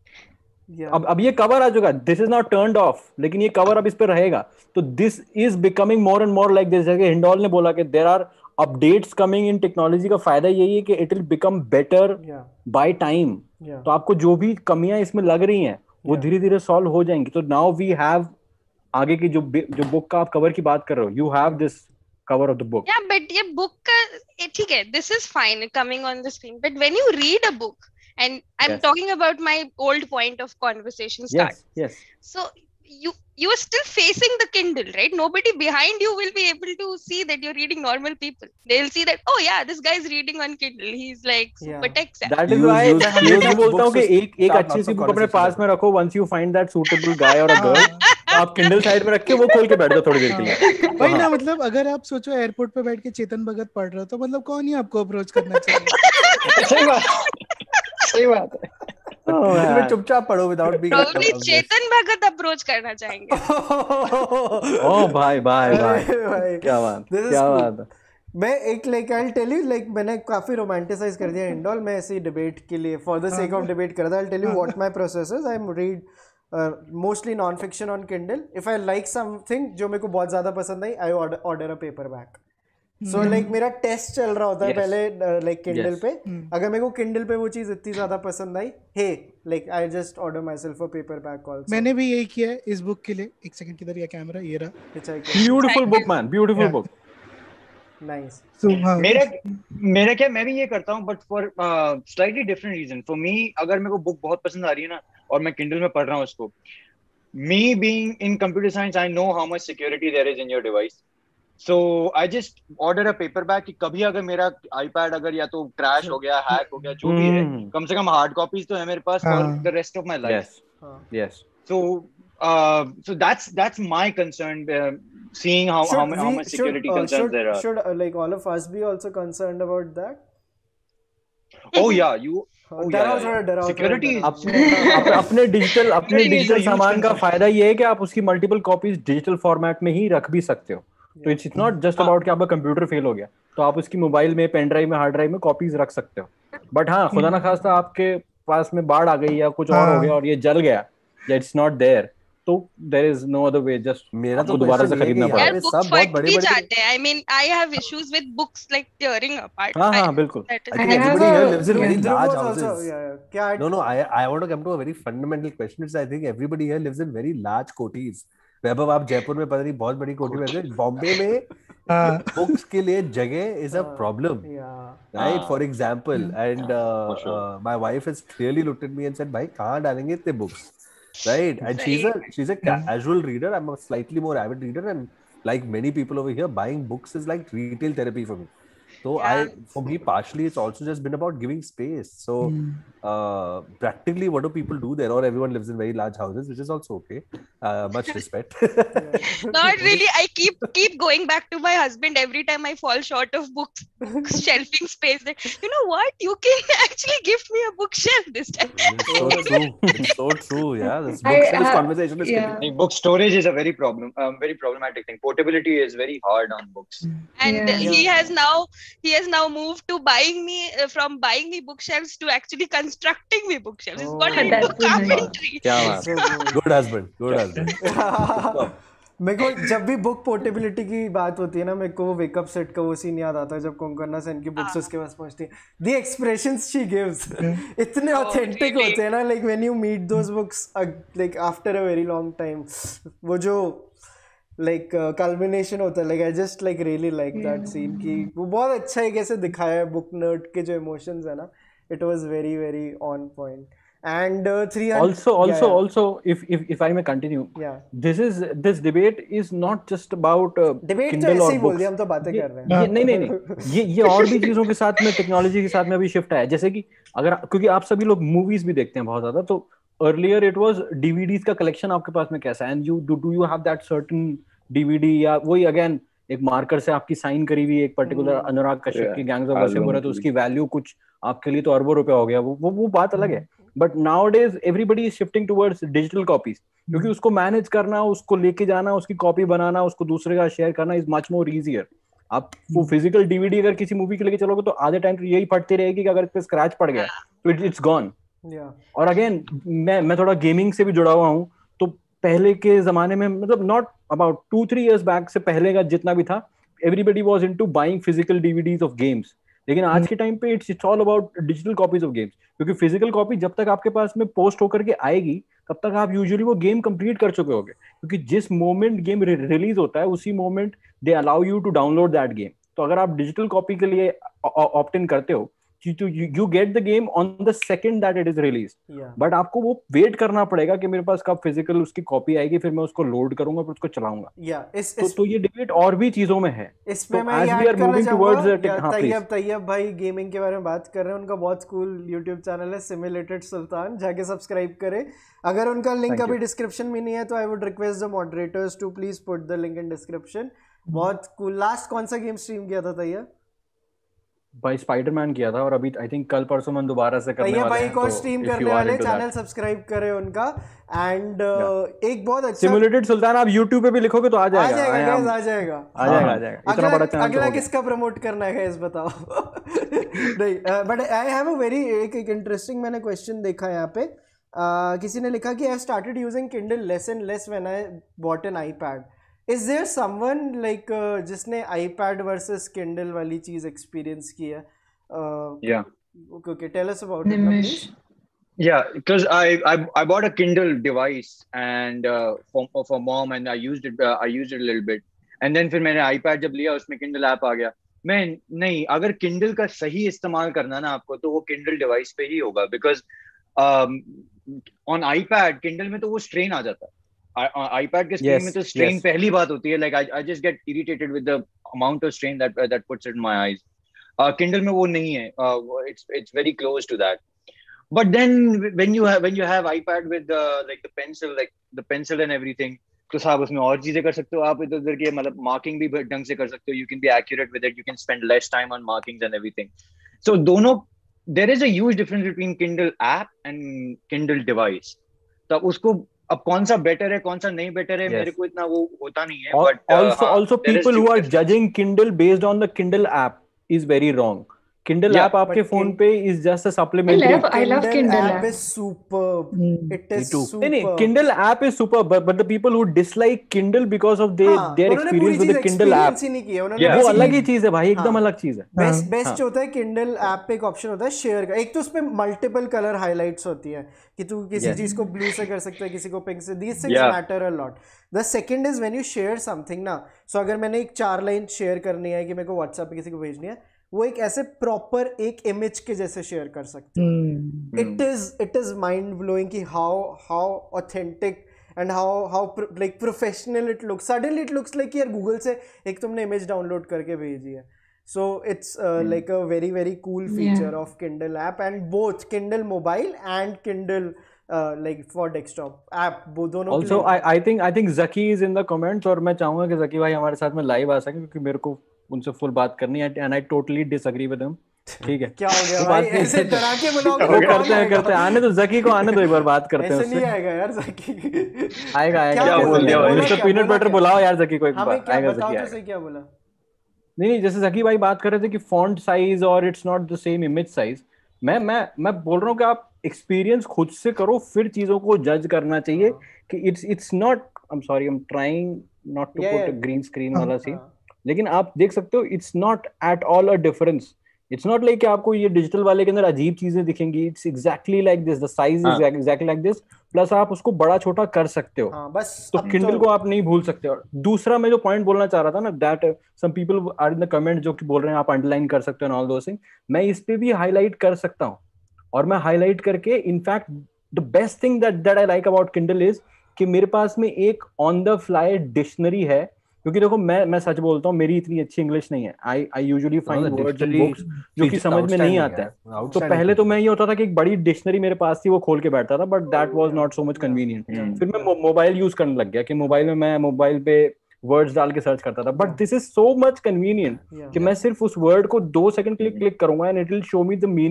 अब ये कवर आ चुका, this is not turned off, लेकिन ये कवर अब इस पे रहेगा। तो this is becoming more and more like this. जैसे हिंडोल ने बोला कि there are updates coming in technology का फायदा यही है कि it will become better by time. तो आपको जो भी कमियां इसमें लग रही हैं वो धीरे धीरे सॉल्व हो जाएंगी। तो नाउ वी हैव आगे की जो बुक का आप कवर की बात कर रहे हो, you have this cover of the book. Yeah, but ये book का ठीक है, this is fine coming on the screen, but when you read a book, and I'm talking about my old point of conversation start. Yes. So you are still facing the Kindle, right? Nobody behind you will be able to see that you're reading normal people. They'll see that, oh yeah, this guy is reading on Kindle. He's like super tech savvy. That is why मैं बोलता हूँ कि एक अच्छी सी book अपने पास में रखो. Once you find that suitable guy or a girl, आप Kindle साइड में रख के वो खोल के बैठ जाओ थोड़ी देर के लिए. भाई ना, मतलब अगर आप सोचो एयरपोर्ट पे बैठ के चेतन भगत पढ़ रहे हो तो मतलब कौन ही आपको अप्रोच करना चाहिए. सही बात है. मैं चुपचाप पढ़ो without being probably Chetan Bhagat approach करना चाहेंगे. ओह भाई क्या बात है. मैं एक like I will tell you, like मैंने काफी रोमांटिसाइज कर दिया हिंडोल. मैं ऐसे डिबेट के लिए for the sake of debate कर रहा था. I will tell you what my process is. I am read mostly non fiction on Kindle. If I like something जो मेरे को बहुत ज्यादा पसंद आई, I order a paperback. So like मेरा टेस्ट चल रहा होता है पहले लाइक किंडल पे. अगर मेरे को किंडल पे वो चीज इतनी ज्यादा पसंद आई, he like I just order myself a paperback also. मैंने भी यही किया है इस बुक के लिए. एक सेकंड, किधर गया कैमरा? ये रहा. Beautiful book man, beautiful book. Nice. मेरा क्या, मैं भी ये करता हूँ but for slightly different reason. For me, अगर मेरे को बुक बहुत पसंद आ रही है ना और मैं किंडल में पढ़ रहा हूँ उसको, me being in computer science, I know how much security there is in your device. So I just order a paperback कि कभी अगर मेरा iPad अगर या तो क्रैश हो गया, हैक हो गया, जो भी है, कम से कम हार्ड कॉपीज तो है मेरे पास for the rest of my life. Yes. So that's my concern, seeing how much security concerns there are. Should like all of us be also concerned about that? Oh yeah, security. अपने digital सामान का फायदा ये है कि आप उसकी multiple copies digital format में ही रख भी सकते हो. तो इट्स नॉट जस्ट अबाउट कि आपका कंप्यूटर फेल हो गया तो आप उसकी मोबाइल में, पेन ड्राइव में, हार्ड ड्राइव में कॉपीज रख सकते हो. बट हाँ, खुदा ना खास्ता आपके पास में बाढ़ आ गई या कुछ और हो गया और ये जल गया, इट्स नॉट देयर, तो there is no other way. Just मेरा तो दोबारा से खरीदना पड़ेगा. सब बहुत बड़े जाते हैं. I mean I have issues with books like tearing apart. हां बिल्कुल. Everybody here lives in very large houses. No, I want to come to a very fundamental question. I think everybody here lives in very large कोठीज. वैभव, आप जयपुर में पता नहीं बहुत बड़ी कोठी में रहते. बॉम्बे में बुक्स के लिए जगह is a problem, right? For example, and my wife has clearly looked at me and said, भाई कहां डालेंगे इतने books, right? And she's a casual reader. I'm a slightly more avid reader, and like many people over here, buying books is like retail therapy for me. So for me, partially it's also just been about giving space. So practically, what do people do there? Or everyone lives in very large houses, which is also okay. Much respect. Not really. I keep going back to my husband every time I fall short of books shelving space. That, you know what? You can actually gift me a bookshelf this time. It's so true. It's so true. Yeah, this bookshelf conversation is getting. Book storage is a very problematic thing. Portability is very hard on books. And he has now moved to buying me bookshelves to actually constructing me bookshelves. He's got into carpentry. Good husband. मेरे को जब भी book portability की बात होती है ना, मेरे को वेकअप सेट का वो सीन याद आता है जब कोंकणा सेन की बुक्स उसके पास पहुंचती है. द एक्सप्रेशंस शी गिव्स इतने ऑथेंटिक होते हैं ना, like when you meet those books like after a very long time, वो जो लाइक कल्मिनेशन होता है, like I just like really like that scene कि वो बहुत अच्छा है कैसे दिखाया है बुक नर्ड के जो इमोशंस है ना. It was very very on point. And 300 also if I may continue, this debate is not just about debate Kindle or books. हम तो बातें कर रहे हैं. नहीं ये और भी चीजों के साथ में, टेक्नोलॉजी के साथ में अभी शिफ्ट है. जैसे कि अगर, क्योंकि आप सभी लोग मूवीज भी देखते हैं बहुत ज्यादा, तो अर्लियर इट वाज डीवीडीज का कलेक्शन आपके पास में कैसा है, and you do you have that certain DVD, या वही अगेन एक मार्कर से आपकी साइन करी हुई एक पर्टिकुलर अनुराग कश्यप की गैंग्स ऑफ वासेपुर है, तो उसकी वैल्यू कुछ आपके लिए तो अरबों रुपया हो गया, वो बात अलग है. But nowadays everybody is shifting towards digital copies, क्योंकि उसको मैनेज करना, उसको लेके जाना, उसकी कॉपी बनाना, उसको दूसरे का शेयर करना इज मच मोर इजियर. आप वो फिजिकल डीवीडी अगर किसी मूवी के लेके चलोगे तो आधे टाइम तो यही फटती रहेगी कि अगर इस पे स्क्रैच पड़ गया तो इट्स गॉन. और अगेन मैं थोड़ा गेमिंग से भी जुड़ा हुआ हूँ, तो पहले के जमाने में, मतलब नॉट अबाउट 2-3 years बैक से पहले का जितना भी था, everybody was into buying physical DVDs of games. लेकिन आज के टाइम पे it's all about digital copies of games, क्योंकि फिजिकल कॉपी जब तक आपके पास में पोस्ट होकर के आएगी तब तक आप यूजुअली वो गेम कंप्लीट कर चुके होगे, क्योंकि जिस मोमेंट गेम रिलीज होता है उसी moment they allow you to download that game. तो अगर आप डिजिटल कॉपी के लिए ऑप्ट इन करते हो, you get the game on the second that it is released. But आपको वो वेट करना पड़ेगा कि मेरे पास कब फिजिकल उसकी कॉपी आएगी, फिर मैं उसको लोड करूंगा, फिर उसको चलाऊंगा. तो ये डिबेट और भी चीजों में है. इसमें मैं ऐड करना चाहूंगा, तैयब भाई गेमिंग के बारे में बात कर रहे हैं, उनका बहुत कूल यूट्यूब चैनल है सिमुलेटेड सुल्तान, जाके सब्सक्राइब करें. अगर उनका लिंक अभी डिस्क्रिप्शन में नहीं है तो I would request the moderators to please put the link in description. बहुत कूल. लास्ट कौन सा गेम स्ट्रीम किया था तैयब? भाई स्पाइडरमैन किया था, और अभी आई थिंक कल परसों मन दोबारा से करने वाले हैं. भाई स्ट्रीम करने वाले, चैनल सब्सक्राइब करें उनका. एंड एक बहुत अच्छा सिमुलेटेड सुल्तान आप YouTube पे भी लिखोगे तो आ जाएगा. आ जाएगा. इतना बड़ा चैनल. अगला किसका प्रमोट करना है इस बताओ. नहीं, but I have a very एक इंटरेस्टिंग मैंने क्वेश्चन देखा यहाँ पे. किसी ने लिखा कि I started using Kindle less and less when I bought an iPad. Is there someone like जिसने iPad versus Kindle वाली चीज experience की है? Yeah. Okay, tell us about it, please. Yeah, because I bought a Kindle device and for mom, and I used it a little bit, and then फिर मैंने iPad जब लिया उसमें Kindle app आ गया. मैं नहीं, अगर Kindle का सही इस्तेमाल करना ना आपको तो वो Kindle device पे ही होगा, because on iPad Kindle में तो वो strain आ जाता है. iPad के स्क्रीन में तो स्ट्रेन पहली बात होती है. Like I just get irritated with the amount of strain that puts in my eyes. Kindle में वो नहीं है. It's very close to that. But then when you have iPad with like the pencil and everything, तो साहब उसमें और चीजें कर सकते हो आप, इधर उधर के, मतलब मार्किंग भी ढंग से कर सकते हो. You can be accurate with it. You can spend less time on markings and everything. So दोनों, there is a huge difference between Kindle app and Kindle device. तो उसको अब कौन सा बेटर है कौन सा नहीं बेटर है, मेरे को इतना वो होता नहीं है. But also people who are judging Kindle based on the Kindle app is very wrong. Kindle app आपके फोन पे is just a supplementary. I love Kindle app. is superb. It is superb. नहीं, Kindle app is superb, but the people who dislike Kindle because of their experience with the Kindle app, वो अलग ही चीज है भाई, एकदम अलग चीज है. बेस्ट होता है Kindle app पे एक ऑप्शन होता है शेयर का. एक तो उसपे मल्टीपल कलर हाइलाइट्स होती है कि तू किसी चीज को ब्लू से कर सकता है, किसी को पिंक से. These things matter a lot. The second is when you share something ना, so अगर मैंने एक 4 लाइन शेयर करनी है कि मेरे को WhatsApp पे किसी को भेजनी है, वो एक ऐसे प्रॉपर एक इमेज के जैसे शेयर कर सकते हैं. इट इज माइंड ब्लोइंग कि how authentic and how like professional it looks. Suddenly it looks like यार गूगल से एक तुमने इमेज डाउनलोड करके भेजी है. So it's like a very very cool feature of Kindle app, and both Kindle mobile and Kindle like for desktop app, वो दोनों. Also I think Zaki is in the comments, और मैं चाहूंगा कि Zaki भाई हमारे साथ में लाइव आ सके, क्योंकि मेरे को उनसे फुल बात करनी है. And I totally disagree with him. ठीक है, क्या हो गया भाई, ऐसे डरा के बुलाओगे? वो करते हैं आने दो Zaki को, आने दो, एक बार बात करते हैं उससे. नहीं आएगा यार Zaki. आएगा क्या बोल दिया मिस्टर पीनट बटर, बुलाओ यार Zaki को एक बार. आएगा Zaki. क्या बोला? नहीं, जैसे Zaki भाई बात कर रहे थे कि फॉन्ट साइज और it's not the same image size. मैं बोल रहा हूँ कि आप एक्सपीरियंस खुद से करो, फिर चीजों को जज करना चाहिए कि it's not, I am sorry, I am trying not to put a green screen वाला सीन, लेकिन आप देख सकते हो it's not at all a difference. It's not like कि आपको ये डिजिटल वाले के अंदर अजीब चीजें दिखेंगी. It's exactly like this, the size is exactly like this, plus आप उसको बड़ा छोटा कर सकते हो. बस तो Kindle को आप नहीं भूल सकते. और दूसरा मैं जो पॉइंट बोलना चाह रहा था ना, that some people are in the comment जो कि बोल रहे हैं आप अंडरलाइन कर सकते हो एंड ऑल दोस थिंग, मैं इस पे भी हाईलाइट कर सकता हूँ. और मैं हाईलाइट करके, in fact the best thing that I like about Kindle is कि मेरे पास में एक ऑन द फ्लाई डिक्शनरी है. क्योंकि देखो मैं सच बोलता हूँ, मेरी इतनी अच्छी इंग्लिश नहीं है. I usually find words in books जो कि समझ में नहीं आते हैं. तो पहले तो मैं ये होता था कि एक बड़ी डिक्शनरी मेरे पास थी, वो खोल के बैठता था, but that was not so much convenient. फिर मैं मोबाइल यूज करने लग गया कि मोबाइल पे वर्ड्स डाल के सर्च करता था. But this is so much convenient कि मैं सिर्फ उस वर्ड को 2 सेकंड क्लिक करूंगा and it will show me the meaning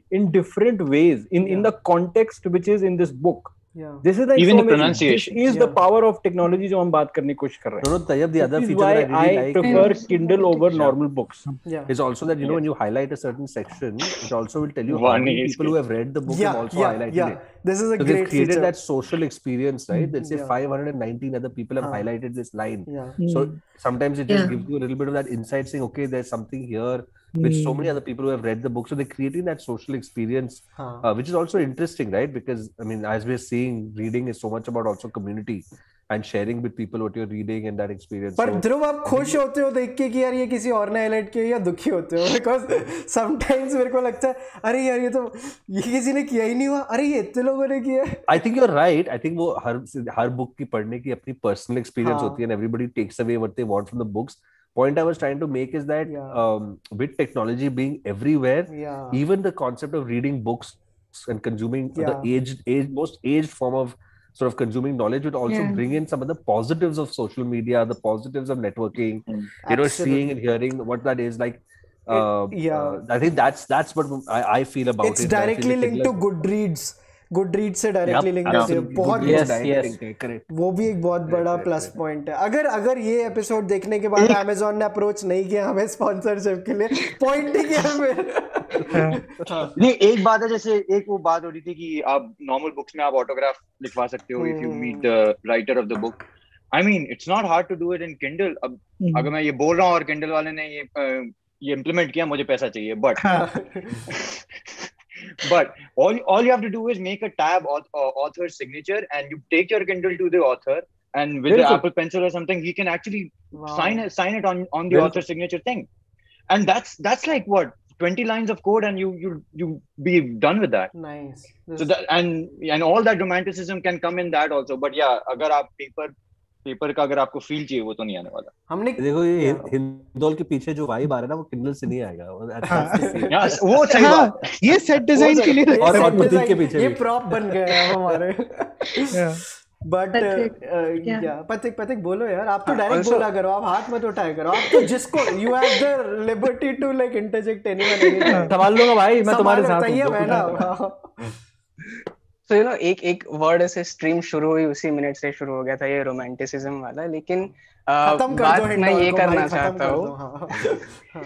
in different ways in the context which is in this book. Yeah. This is like Even so the many- pronunciation. This is the power of technology जो हम बात करने की कोशिश कर रहे हैं. No, Tayyab, the other This is feature why that I really like prefer is- Kindle over Yeah. normal books. Yeah. is also that, you know, when you highlight a certain section, it also will tell you how One many is people who have read the book have also highlighted yeah. it. This is a So they've great created feature. that social experience, right? Let's say Yeah. 519 other people have Huh. highlighted this line. Yeah. So sometimes it just Yeah. gives you a little bit of that insight, saying, okay, there's something here which so many other people who have read the book. So they're creating that social experience, Huh. which is also interesting, right? Because I mean, as we're seeing, reading is so much about also community and sharing with people what you're reading and that experience. पर So ध्रुव आप खुश होते हो देख के कि यार ये किसी और ने हाईलाइट किया, या दुखी होते हो? बिकॉज समटाइम्स मेरे को लगता है अरे यार ये किसी ने किया ही नहीं हुआ, अरे ये इतने लोगों ने किया है. I think you're right. I think वो हर book की पढ़ने की अपनी personal experience हाँ. होती है, and everybody takes away what they want from the books. Point I was trying to make is that Yeah. with technology being everywhere, Yeah. even the concept of reading books and consuming the most aged form of sort of consuming knowledge would also Yeah. bring in some of the positives of social media, the positives of networking, you know, Absolutely. seeing and hearing what that is like. Yeah. I think that's what I feel about It's it. I feel directly like linked to Goodreads. Goodreads से directly link होती है. बहुत Yes, yes. correct. वो भी एक बहुत बड़ा plus point है. अगर ये एपिसोड देखने के बाद Amazon ने अप्रोच नहीं किया हमें स्पॉन्सरशिप के लिए, पॉइंट नहीं किया हमें. नहीं, एक बात है, जैसे एक वो बात हो रही थी कि आप नॉर्मल बुक्स में आप ऑटोग्राफ लिखवा सकते हो if you meet the writer of the book. I mean it's not hard to do it in Kindle. अब अगर मैं ये बोल रहा हूँ और किंडल वाले ने ये इम्प्लीमेंट किया, मुझे पैसा चाहिए, but all you have to do is make a tab author signature, and you take your Kindle to the author, and with the Apple Pencil or something, he can actually sign it on the author signature thing, and that's like what 20 lines of code, and you be done with that. Nice. So that and all that romanticism can come in that also. But yeah, अगर आप paper का अगर आपको feel चाहिए, वो तो नहीं आने वाला. हमने देखो ये हिंदोल के पीछे जो वाइब आ रहा है ना, वो किंडल से नहीं आएगा. वो सही बात. ये सेट डिजाइन के लिए और प्रतीक के पीछे ये भी. प्रॉप बन गए हैं हमारे. बट Pathik, पथिक बोलो यार, आप तो डायरेक्ट बोला करो, आप हाथ मत उठाया करो. आप तो जिसको you have the liberty to like interject anyone. संभाल लूंगा भाई, मैं तुम्हारे साथ हूं. So एक वर्ड ऐसे स्ट्रीम शुरू हुई उसी मिनट से शुरू हो गया था, ये रोमांटिसिज्म वाला. लेकिन बात मैं ये करना चाहता हूँ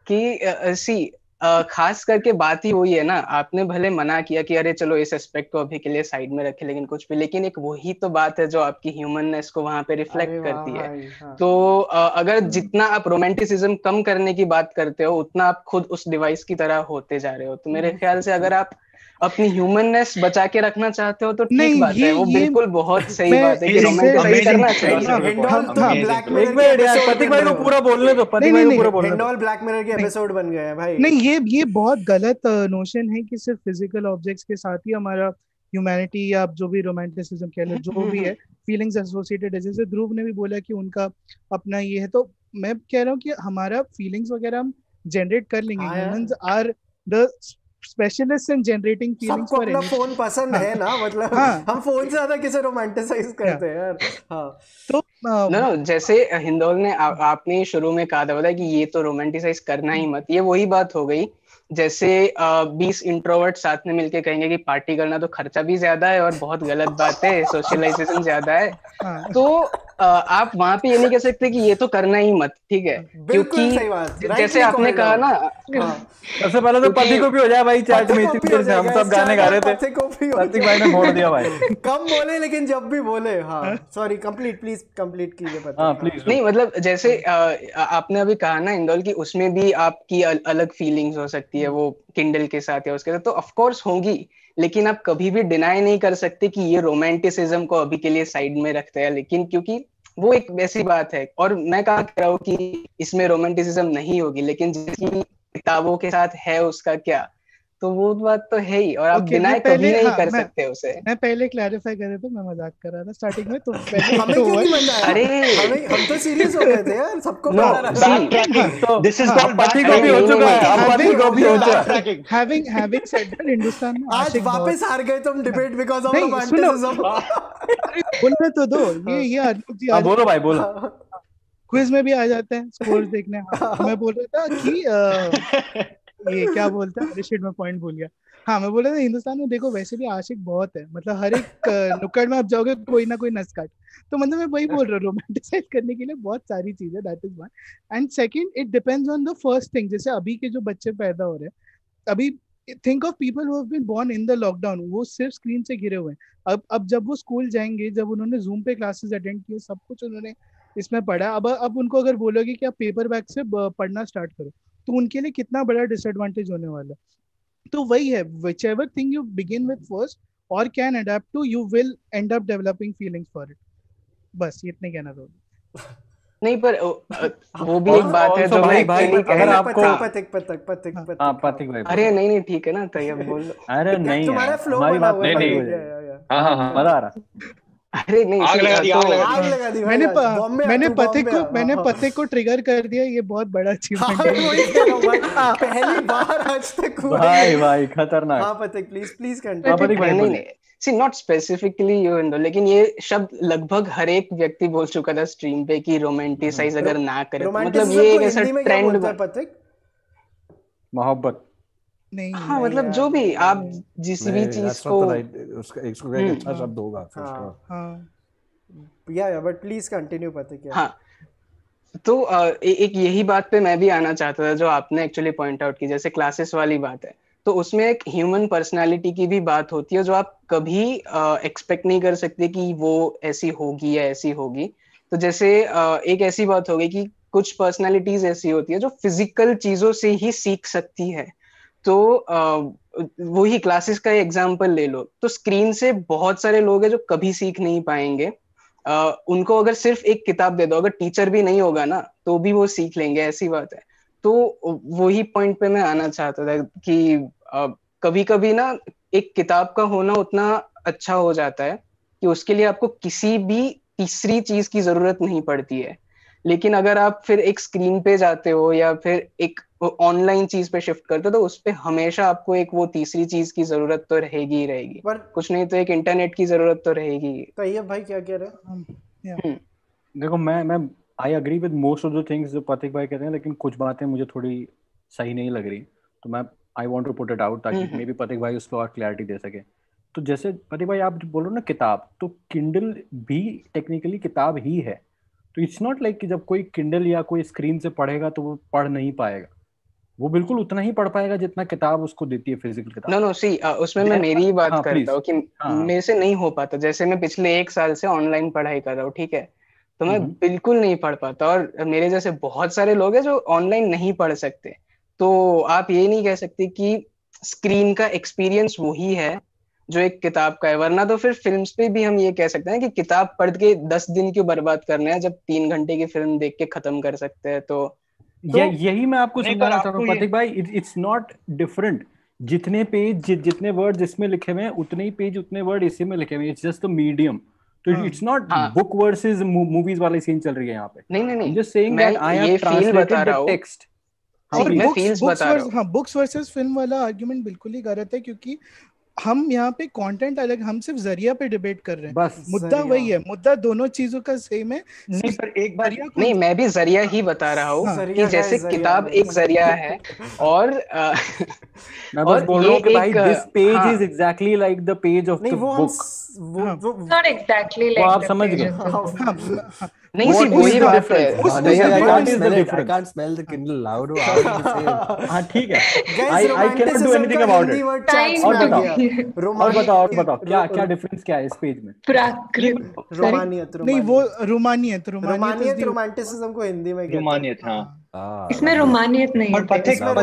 कि खास करके बात ही वही है ना. आपने भले मना किया कि अरे चलो इस एस्पेक्ट को अभी के लिए साइड में रखे, लेकिन कुछ भी, लेकिन एक वही तो बात है जो आपकी ह्यूमननेस को वहां पे रिफ्लेक्ट करती है. तो अगर जितना आप रोमांटिसिज्म कम करने की बात करते हो, उतना आप खुद उस डिवाइस की तरह होते जा रहे हो. तो मेरे ख्याल से अगर आप अपनी ह्यूमननेस बचा के रखना चाहते हो तो ठीक बात है, वो बिल्कुल बहुत सही बात है कि रोमांटिसाइज करना चाहिए. एक मिनट यार, पथिक भाई को पूरा बोलने दो. पथिक भाई को पूरा बोलने दो. हिंडोल ब्लैक मिरर के एपिसोड बन गए हैं भाई. नहीं, ये बहुत गलत नोशन है कि सिर्फ फिजिकल ऑब्जेक्ट्स के साथ ही हमारा ह्यूमैनिटी या जो भी रोमांटिसिज्म कह लो, जो भी है फीलिंग्स एसोसिएटेड है. जैसे ध्रुव ने भी बोला कि उनका अपना ये है, तो मैं कह रहा हूँ कि हमारा फीलिंग्स वगैरह हम जनरेट कर लेंगे. Humans are the specialist in generating feelings. सबको अपना फोन पसंद है ना, मतलब हम फोन से ज्यादा किसे रोमांटिसाइज करते हैं यार. तो नो जैसे हिंदोल ने आपने शुरू में कहा था कि ये तो रोमांटिसाइज करना ही मत. ये वही बात हो गई जैसे 20 इंट्रोवर्ट साथ में मिलके कहेंगे कि पार्टी करना तो खर्चा भी ज्यादा है और बहुत गलत बात है, सोशलाइजेशन ज्यादा है. तो आप वहां पे ये नहीं कह सकते कि ये तो करना ही मत, ठीक है, क्योंकि जैसे आपने कहा ना, सबसे पहले तो पति को भी हो जाए भाई चैट में. इसी वजह से हम सब गाने गा रहे थे, पथिक भाई ने मोड़ दिया भाई. कम बोले लेकिन जब भी बोले. हाँ सॉरी, प्लीज कंप्लीट कीजिए पथिक. हाँ प्लीज. नहीं मतलब जैसे आपने अभी कहा ना इंदौल की, उसमें भी आपकी अलग फीलिंग्स हो सकती है वो किंडल के साथ या उसके साथ, तो ऑफ कोर्स होंगी, लेकिन आप कभी भी डिनाई नहीं कर सकते कि ये रोमांटिसिज्म को अभी के लिए साइड में रखते हैं. लेकिन क्योंकि वो एक वैसी बात है, और मैं कहा कह रहा हूँ कि इसमें रोमांटिसिज्म नहीं होगी, लेकिन जिसकी किताबों के साथ है उसका क्या, तो वो बात तो है ही, और आप डिनाई कभी नहीं कर सकते उसे. मैं पहले क्लैरिफाई कर रहा था, मैं मजाक कर रहा था स्टार्टिंग में. तो हमें क्यों नहीं मजा आया? अरे हम तो सीरियस हो गए थे यार, सबको दिस इज कॉल्ड पति को भी हो चुका है, अब पति को भी हो चुका है. हैविंग सेड दैट, हिंदुस्तान में आज वापस हार गए तुम डिबेट बिकॉज़ ऑफ रोमांटिसिज्म. बोलने तो दो. ये बोलो भाई बोलो. क्विज में भी आ जाते हैं स्कोर्स देखने. मैं बोल रहा था कि ये क्या बोलता है, शिट मैं पॉइंट भूल गया. हाँ मैं बोल रहा था हिंदुस्तान में देखो वैसे भी आशिक बहुत है, मतलब हर एक नुक्कड़ में आप जाओगे कोई ना कोई नस काट, तो मतलब मैं वही बोल रहा हूँ रोमांटिसाइज करने के लिए बहुत सारी चीजें, that is one. And second it depends on the first thing, जैसे अभी के जो बच्चे पैदा हो रहे हैं अभी, think of people who have been born in the lockdown, वो सिर्फ स्क्रीन से घिरे हुए हैं। अब जब वो स्कूल जाएंगे, जब उन्होंने जूम पे क्लासेस अटेंड किए, सब कुछ उन्होंने इसमें पढ़ा, अब उनको अगर बोलोगे कि आप पेपर बैग से पढ़ना स्टार्ट करो, तो उनके लिए कितना बड़ा डिसएडवांटेज होने वाला है। तो वही है, whichever thing you begin with first or can adapt to, you will end up developing feelings for it. बस इतने कहना था। नहीं पर वो भी एक बात है जो मैं एक्चुअली अगर आपको पथिक भाई, अरे नहीं ठीक है ना, तो अब बोल लो। अरे नहीं तुम्हारा फ्लो हमारी बना बात हुआ है नहीं भाई। हाँ मजा आ रहा। अरे नहीं आग लगा दी, आग लगा आग लगा दी भाई, मैंने बॉम्बे पथिक को ट्रिगर कर दिया, ये बहुत बड़ा अचीवमेंट हाँ, वही कह रहा हूँ भाई, पहली बार आज तक हुआ है। भाई खतरनाक। हाँ पथिक प्लीज नहीं सी नॉट स्पेसिफिकली यू इन दो, लेकिन ये शब्द लगभग हर एक व्यक्ति बोल चुका था स्ट्रीम पे कि रोमांटिसाइज अगर ना करे, मतलब ये एक ऐसा ट्रेंड, पथिक मोहब्बत नहीं। हाँ मतलब जो भी आप जिस भी चीज को उसका एक अच्छा शब्द होगा। या बट प्लीज कंटिन्यू पथिक। हाँ तो एक यही बात पे मैं भी आना चाहता था जो आपने एक्चुअली पॉइंट आउट की, जैसे क्लासेस वाली बात है, तो उसमें एक ह्यूमन पर्सनालिटी की भी बात होती है जो आप कभी एक्सपेक्ट नहीं कर सकते कि वो ऐसी होगी या ऐसी होगी। तो जैसे एक ऐसी बात होगी कि कुछ पर्सनालिटीज ऐसी होती है जो फिजिकल चीजों से ही सीख सकती है। तो वही क्लासेस का एग्जाम्पल ले लो, तो स्क्रीन से बहुत सारे लोग हैं जो कभी सीख नहीं पाएंगे। उनको अगर सिर्फ एक किताब दे दो, अगर टीचर भी नहीं होगा ना तो भी वो सीख लेंगे, ऐसी बात है। तो वही पॉइंट पे मैं आना चाहता था कि कभी कभी ना एक किताब का होना उतना अच्छा हो जाता है कि उसके लिए आपको किसी भी तीसरी चीज की जरूरत नहीं पड़ती है। लेकिन अगर आप फिर एक स्क्रीन पे जाते हो या फिर एक ऑनलाइन चीज पे शिफ्ट करते हो, तो उस पे हमेशा आपको एक वो तीसरी चीज की जरूरत तो रहेगी ही रहेगी, कुछ नहीं तो एक इंटरनेट की जरूरत तो रहेगी। तैयब भाई क्या कह रहे हैं? देखो मैं I agree with most of the things जो पथिक भाई कहते हैं, लेकिन कुछ बातें मुझे थोड़ी सही नहीं लग रही, तो मैं I want to put it out ताकि मे बी पथिक भाई उस पर और क्लैरिटी दे सके। तो जैसे पथिक भाई आप बोलो ना किताब, तो किंडल भी टेक्निकली किताब ही है। तो इट्स नॉट लाइक कि जब कोई किंडल या कोई स्क्रीन से पढ़ेगा तो वो पढ़ नहीं पाएगा, वो बिल्कुल उतना ही पढ़ पाएगा जितना किताब उसको देती है, फिजिकल किताब। नो सी उसमें मैं मेरी ही बात करता हूँ कि मेरे से नहीं हो पाता। जैसे मैं पिछले 1 साल से ऑनलाइन पढ़ाई कर रहा हूँ, ठीक है, तो मैं बिल्कुल नहीं पढ़ पाता, और मेरे जैसे बहुत सारे लोग हैं जो ऑनलाइन नहीं पढ़ सकते। तो आप ये नहीं कह सकते कि स्क्रीन का एक्सपीरियंस वही है जो एक किताब का है, वरना तो फिर फिल्म्स पे भी हम ये कह सकते हैं कि किताब पढ़ के 10 दिन क्यों बर्बाद करने हैं जब 3 घंटे की फिल्म देख के खत्म कर सकते हैं। तो यही मैं आपको समझाना चाह रहा हूँ पथिक भाई, इट्स नॉट डिफरेंट। जितने पेज जितने वर्ड इसमें लिखे हुए हैं उतने ही पेज उतने वर्ड इसी में लिखे हुए हैं, इट्स जस्ट द मीडियम। तो it's not book versus movies वाली सीन चल रही है यहाँ पे। नहीं just saying that I have translated the text. Books versus film वाला आर्गुमेंट बिल्कुल ही गलत है, क्योंकि हम यहाँ पे कंटेंट अलग, हम सिर्फ जरिया पे डिबेट कर रहे हैं, बस मुद्दा वही है, मुद्दा दोनों चीजों का सेम है। नहीं पर एक बार नहीं, मैं भी जरिया ही बता रहा हूँ कि जैसे किताब एक जरिया है, और मैं बस बोल रहा हूँ कि भाई this page is exactly like the page of the book, not exactly like, आप समझ गए। नहीं सी वही बात है। I can't smell the Kindle loud. हाँ ठीक है, I cannot do anything about it. और बताओ क्या डिफरेंस क्या है इस पेज में? रोमानियत नहीं, वो रोमानियत रोमांटिसिज्म को हिंदी में कहते हैं। रोमानियत, हाँ इसमें रोमानियत नहीं है।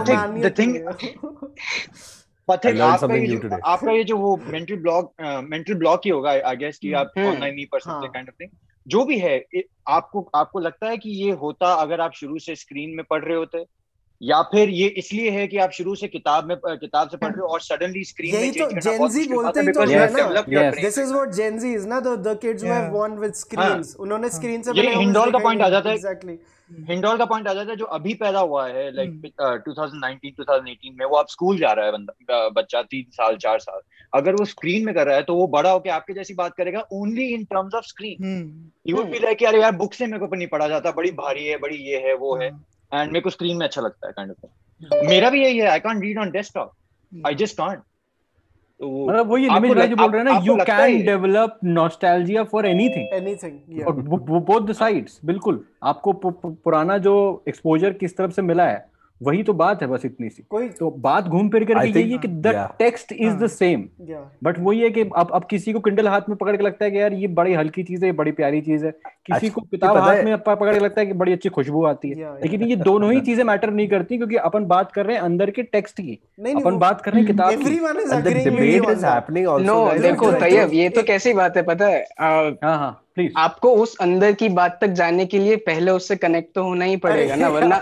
पथिक आपका ये जो वो मेंटल ब्लॉक ही होगा आई गेस कि आप ऑनलाइन नहीं पढ़ सकते काइंड ऑफ थिंग, जो भी है। आपको लगता है कि ये होता अगर आप शुरू से स्क्रीन में पढ़ रहे होते, या फिर ये इसलिए है कि आप शुरू से किताब से पढ़ रहे हो और सडनली स्क्रीन में चेंज करना बहुत मुश्किल होता है, because you have developed your brain. This is what Gen Z is ना, the kids who have born with screens, उन्होंने स्क्रीन से ये हिंडोल का पॉइंट आ जाता है। एग्जैक्टली हिंडोल का पॉइंट आ जाता है, जो अभी पैदा हुआ है लाइक 2019-2018 में, वो आप स्कूल जा रहा है बच्चा 3 साल 4 साल, अगर वो स्क्रीन में कर रहा है तो वो बड़ा होकर आपके जैसी बात करेगा only in terms of screen. You would be like यार बुक से मेरे को नहीं पढ़ा जाता, बड़ी भारी है, बड़ी ये है वो है, एंड मेरे को स्क्रीन में अच्छा लगता है काइंड ऑफ। मेरा भी यही है, I can't read on desktop, I just can't. मतलब वो ये निमिष भाई जो बोल रहे हैं ना, you can develop nostalgia for anything both the sides. बिल्कुल, आपको पुराना जो एक्सपोजर किस तरफ से मिला है वही तो बात है, बस इतनी सी। तो बात घूम फिर करके यही है कि the text is the same, but वही है कि अब किसी को किंडल हाथ में पकड़ के लगता है कि यार ये बड़ी हल्की चीज है, ये बड़ी प्यारी चीज है, किसी को किताब हाथ में पकड़ के लगता है कि बड़ी अच्छी खुशबू आती है। लेकिन ये दोनों ही चीजें मैटर नहीं करती, क्योंकि अपन बात कर रहे हैं अंदर के टेक्स्ट की, अपन बात कर रहे हैं किताब की। नो देखो तैयब, ये तो कैसी बात है पता है, हाँ प्लीज, आपको उस अंदर की बात तक जाने के लिए पहले उससे कनेक्ट तो होना ही पड़ेगा ना, वरना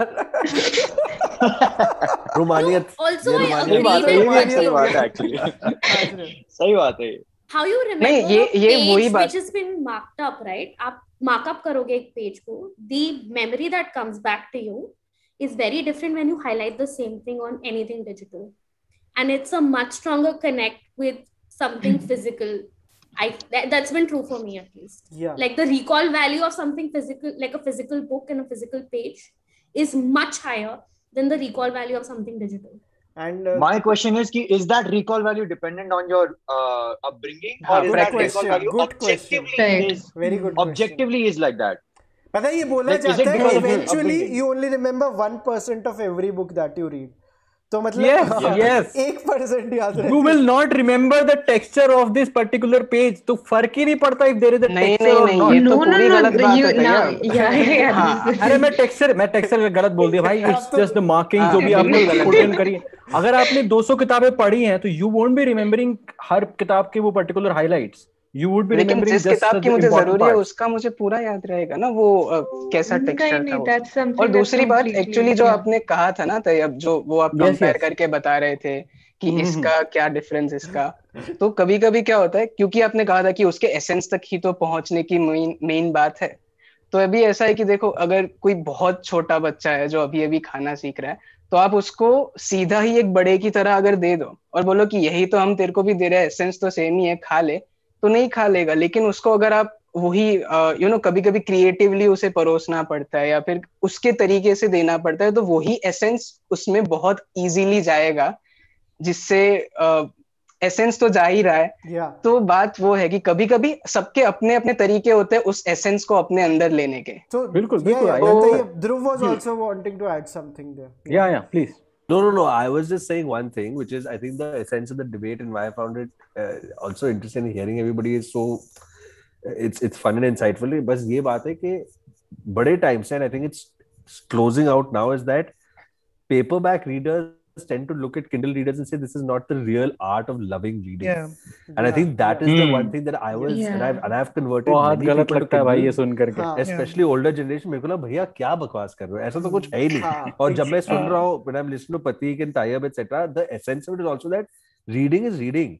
रोमानियत। Also, I सही agree बात है, with ये what सही you- बात है एक्चुअली, सही बात है। How you remember नहीं, ये a वही page बात- which has been marked up, right? आप markup करोगे एक पेज को, the memory that comes back to you is very different when you highlight the same thing on anything digital, and it's a much stronger connect with something physical. That's been true for me at least. Yeah. Like the recall value of something physical, like a physical book and a physical page, is much higher than the recall value of something digital. And my question is that recall value dependent on your upbringing, or is that recall value objectively is very good objectively is like that? पता है ये बोला Like, is it जाता है because of your eventually upbringing? you only remember 1% of every book that you read. तो मतलब yes 1% याद रहे। You will not remember the texture of this particular page, तो फर्क ही नहीं पड़ता if there is a texture or not। ये तो पूरी गलत बात है भैया। अरे मैं टेक्सचर गलत बोल दिया भाई, इट्स जस्ट द मार्किंग जो भी आपने पुट इन करी है। अगर आपने 200 किताबें पढ़ी हैं तो you won't be remembering हर किताब के वो particular highlights, you would be लेकिन remembering जिस just किताब the की मुझे important जरूरी है parts। उसका मुझे पूरा याद रहेगा ना, वो कैसा टेक्सचर था that's उसका। something और that's दूसरी बात completely- एक्चुअली जो yeah. आपने कहा था ना तैयब, जो वो आप Yes, कंपेयर yes. करके बता रहे थे कि इसका क्या डिफरेंस इसका, तो कभी कभी क्या होता है, क्योंकि आपने कहा था कि उसके एसेंस तक ही तो पहुंचने की मेन बात है। तो अभी ऐसा है कि देखो, अगर कोई बहुत छोटा बच्चा है जो अभी अभी खाना सीख रहा है, तो आप उसको सीधा ही एक बड़े की तरह अगर दे दो और बोलो कि यही तो हम तेरे को भी दे रहे हैं, एसेंस तो सेम ही है, खा ले, तो नहीं खा लेगा। लेकिन उसको अगर आप वही कभी कभी क्रिएटिवली उसे परोसना पड़ता है या फिर उसके तरीके से देना पड़ता है, तो वही एसेंस उसमें बहुत इजीली जाएगा, जिससे एसेंस तो जा ही रहा है। तो बात वो है कि कभी कभी सबके अपने अपने तरीके होते हैं उस एसेंस को अपने अंदर लेने के। बिल्कुल Dhruv was also wanting to add something there. Yeah, please. No. I was just saying one thing, which is I think the essence of the debate and why I found it also interesting hearing everybody is so it's fun and insightful. बस ये बात है कि बड़े time से, and I think it's closing out now, is that paperback readers tend to look at Kindle readers and say this is not the real art of loving reading. And I think that is the one thing that I was and I've converted बहुत many गलत people to लगता है भाई ये Kindle, सुन करके, especially older generation। मेरे को लगा भैया क्या बकवास कर रहे हो, ऐसा तो कुछ है ही नहीं। और जब मैं सुन रहा हूँ, when I'm listening to Prateek and Tayyab etc, the essence of it is also that reading is reading.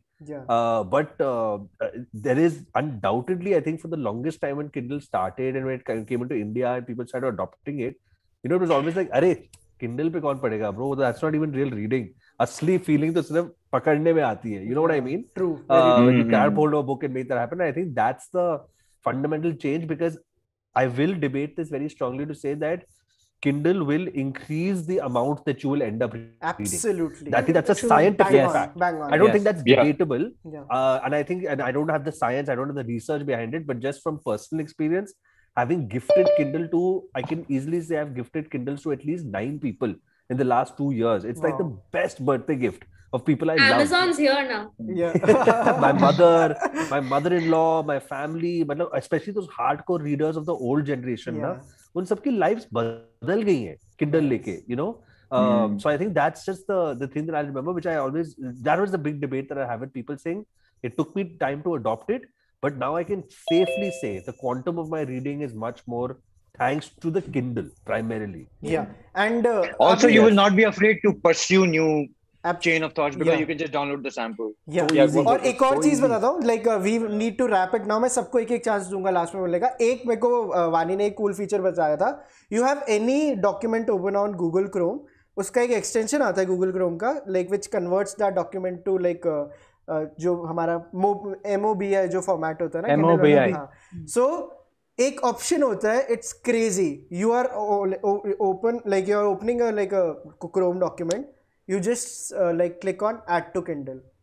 But there is undoubtedly, I think, for the longest time when Kindle started and when it came into India and people started adopting it, it was always like, अरे Kindle पे कौन पढ़ेगा bro, that's not even real reading। असली feeling तो सिर्फ पकड़ने में आती है, you know what I mean? True. When you grab hold of a book and make that happen, I think that's the fundamental change, because I will debate this very strongly to say that Kindle will increase the amount that you will end up reading. Absolutely. I think that's a scientific fact. Bang on. I don't think that's debatable. Yeah. And I don't have the science, I don't have the research behind it, but just from personal experience, having gifted Kindle to, I can easily say I've gifted Kindles to at least 9 people in the last 2 years. It's like the best birthday gift of people I love. Amazon's here now. Yeah. my mother-in-law, my family, especially those hardcore readers of the old generation, na, उन सबकी lives बदल गई हैं Kindle लेके, you know. So I think that's just the thing that I remember, which I always, that was the big debate that I have with people saying it took me time to adopt it, but now I can safely say the quantum of my reading is much more thanks to the Kindle primarily. Yeah. And also you will not be afraid to pursue new chain of thoughts because you can just download the sample. और एक और चीज बताता हूँ, like we need to wrap it now. मैं सबको एक एक चांस दूंगा लास्ट में बोलने का। एक मेरे को वानी ने एक कूल फीचर बताया था, you have any document open on Google Chrome, उसका एक एक्सटेंशन आता है Google Chrome का, like which converts that document to like जो हमारा MOB है जो फॉर्मेट होता है ना, MOBI। So एक ऑप्शन होता है, it's crazy, you are open, like you are opening like a Chrome document, you just like click on add to Kindle,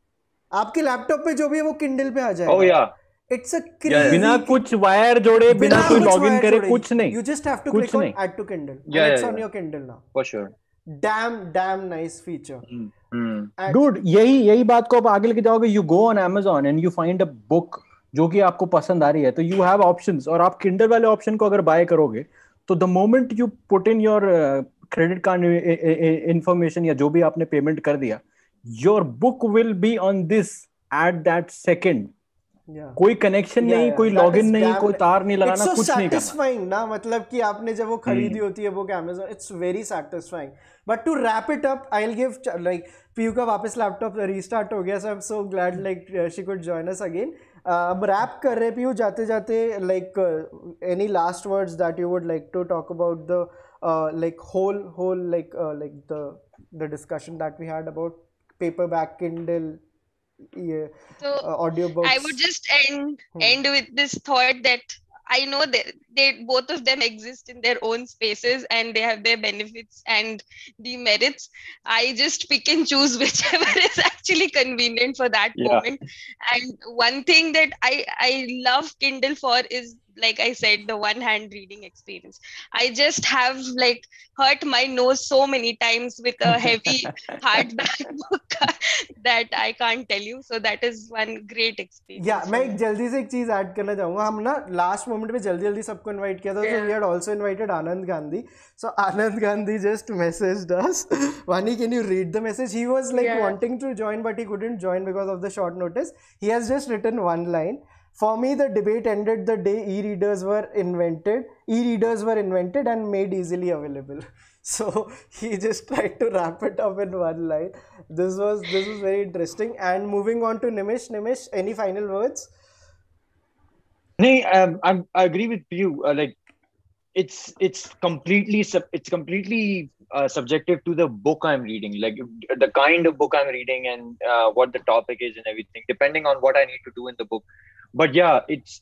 आपके लैपटॉप पे जो भी है वो किंडल पे आ जाएगा. Oh yeah. It's a crazy. बिना कुछ वायर जोड़े, बिना कोई लॉगिन करे, कुछ नहीं. You just have to click on add to Kindle. Yeah, it's on your Kindle now. For sure. Damn nice feature. Dude, यही बात को आप आगे लेके जाओगे. You go on Amazon and you find a book जो कि आपको पसंद आ रही है, तो you have options. और आप Kindle वाले ऑप्शन को अगर बाय करोगे, तो the moment you put in your credit card information या जो भी आपने पेमेंट कर दिया, your book will be on this at that second. कोई कनेक्शन नहीं, कोई लॉगिन नहीं, कोई तार नहीं लगाना, कुछ नहीं करना. satisfying ना, मतलब कि आपने जब वो खरीदी होती है book Amazon, it's very satisfying. But to wrap it up, I'll give like Piyu का वापस लैपटॉप रीस्टार्ट हो गया, so I'm so glad like she could join us again. अब रैप कर रहे पीयू जाते जाते, like any last words that you would like to talk about the like whole like the discussion that we had about paperback, Kindle, so audiobooks. I would just end with this thought that I know that they both of them exist in their own spaces and they have their benefits and demerits. I just pick and choose whichever is actually convenient for that moment. And one thing that I love Kindle for is, like I said, the one hand reading experience. I just have like hurt my nose so many times with a heavy hardback book that I can't tell you. So that is one great experience. Yeah, मैं एक जल्दी से एक चीज add करना चाहूँगा. हम ना लास्ट मोमेंट पे जल्दी सबको इनवाइट किया था, so we had also invited Anand Gandhi. So Anand Gandhi just messaged us. Vani, can you read the message? He was like wanting to join, but he couldn't join because of the short notice. He has just written one line. For me, the debate ended the day e-readers were invented and made easily available. So he just tried to wrap it up in one line. This was very interesting. And moving on to Nimish. Nimish, any final words? No, I agree with you. Like it's completely subjective to the book I'm reading, like the kind of book I'm reading and what the topic is and everything, depending on what I need to do in the book. But yeah,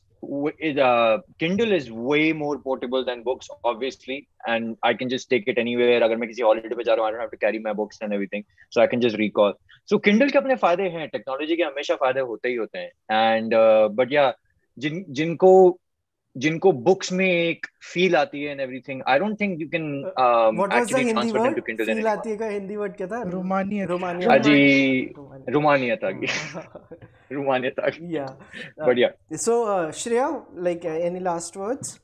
Kindle is way more portable than books, obviously, and I can just take it anywhere. अगर मैं किसी holiday पे जा रहा हूँ, I don't have to carry my books and everything, so I can just recall. So Kindle के अपने फायदे हैं, टेक्नोलॉजी के हमेशा फायदे होते ही होते हैं. And but yeah, जिनको बुक्स में एक फील आती है and everything, I don't think you can actually transfer them to Kindle anymore. Feel आती है का हिंदी वर्ड क्या था? रोमानियत. रोमानियत आ गई. Yeah. But yeah. So Shreya, like any last words?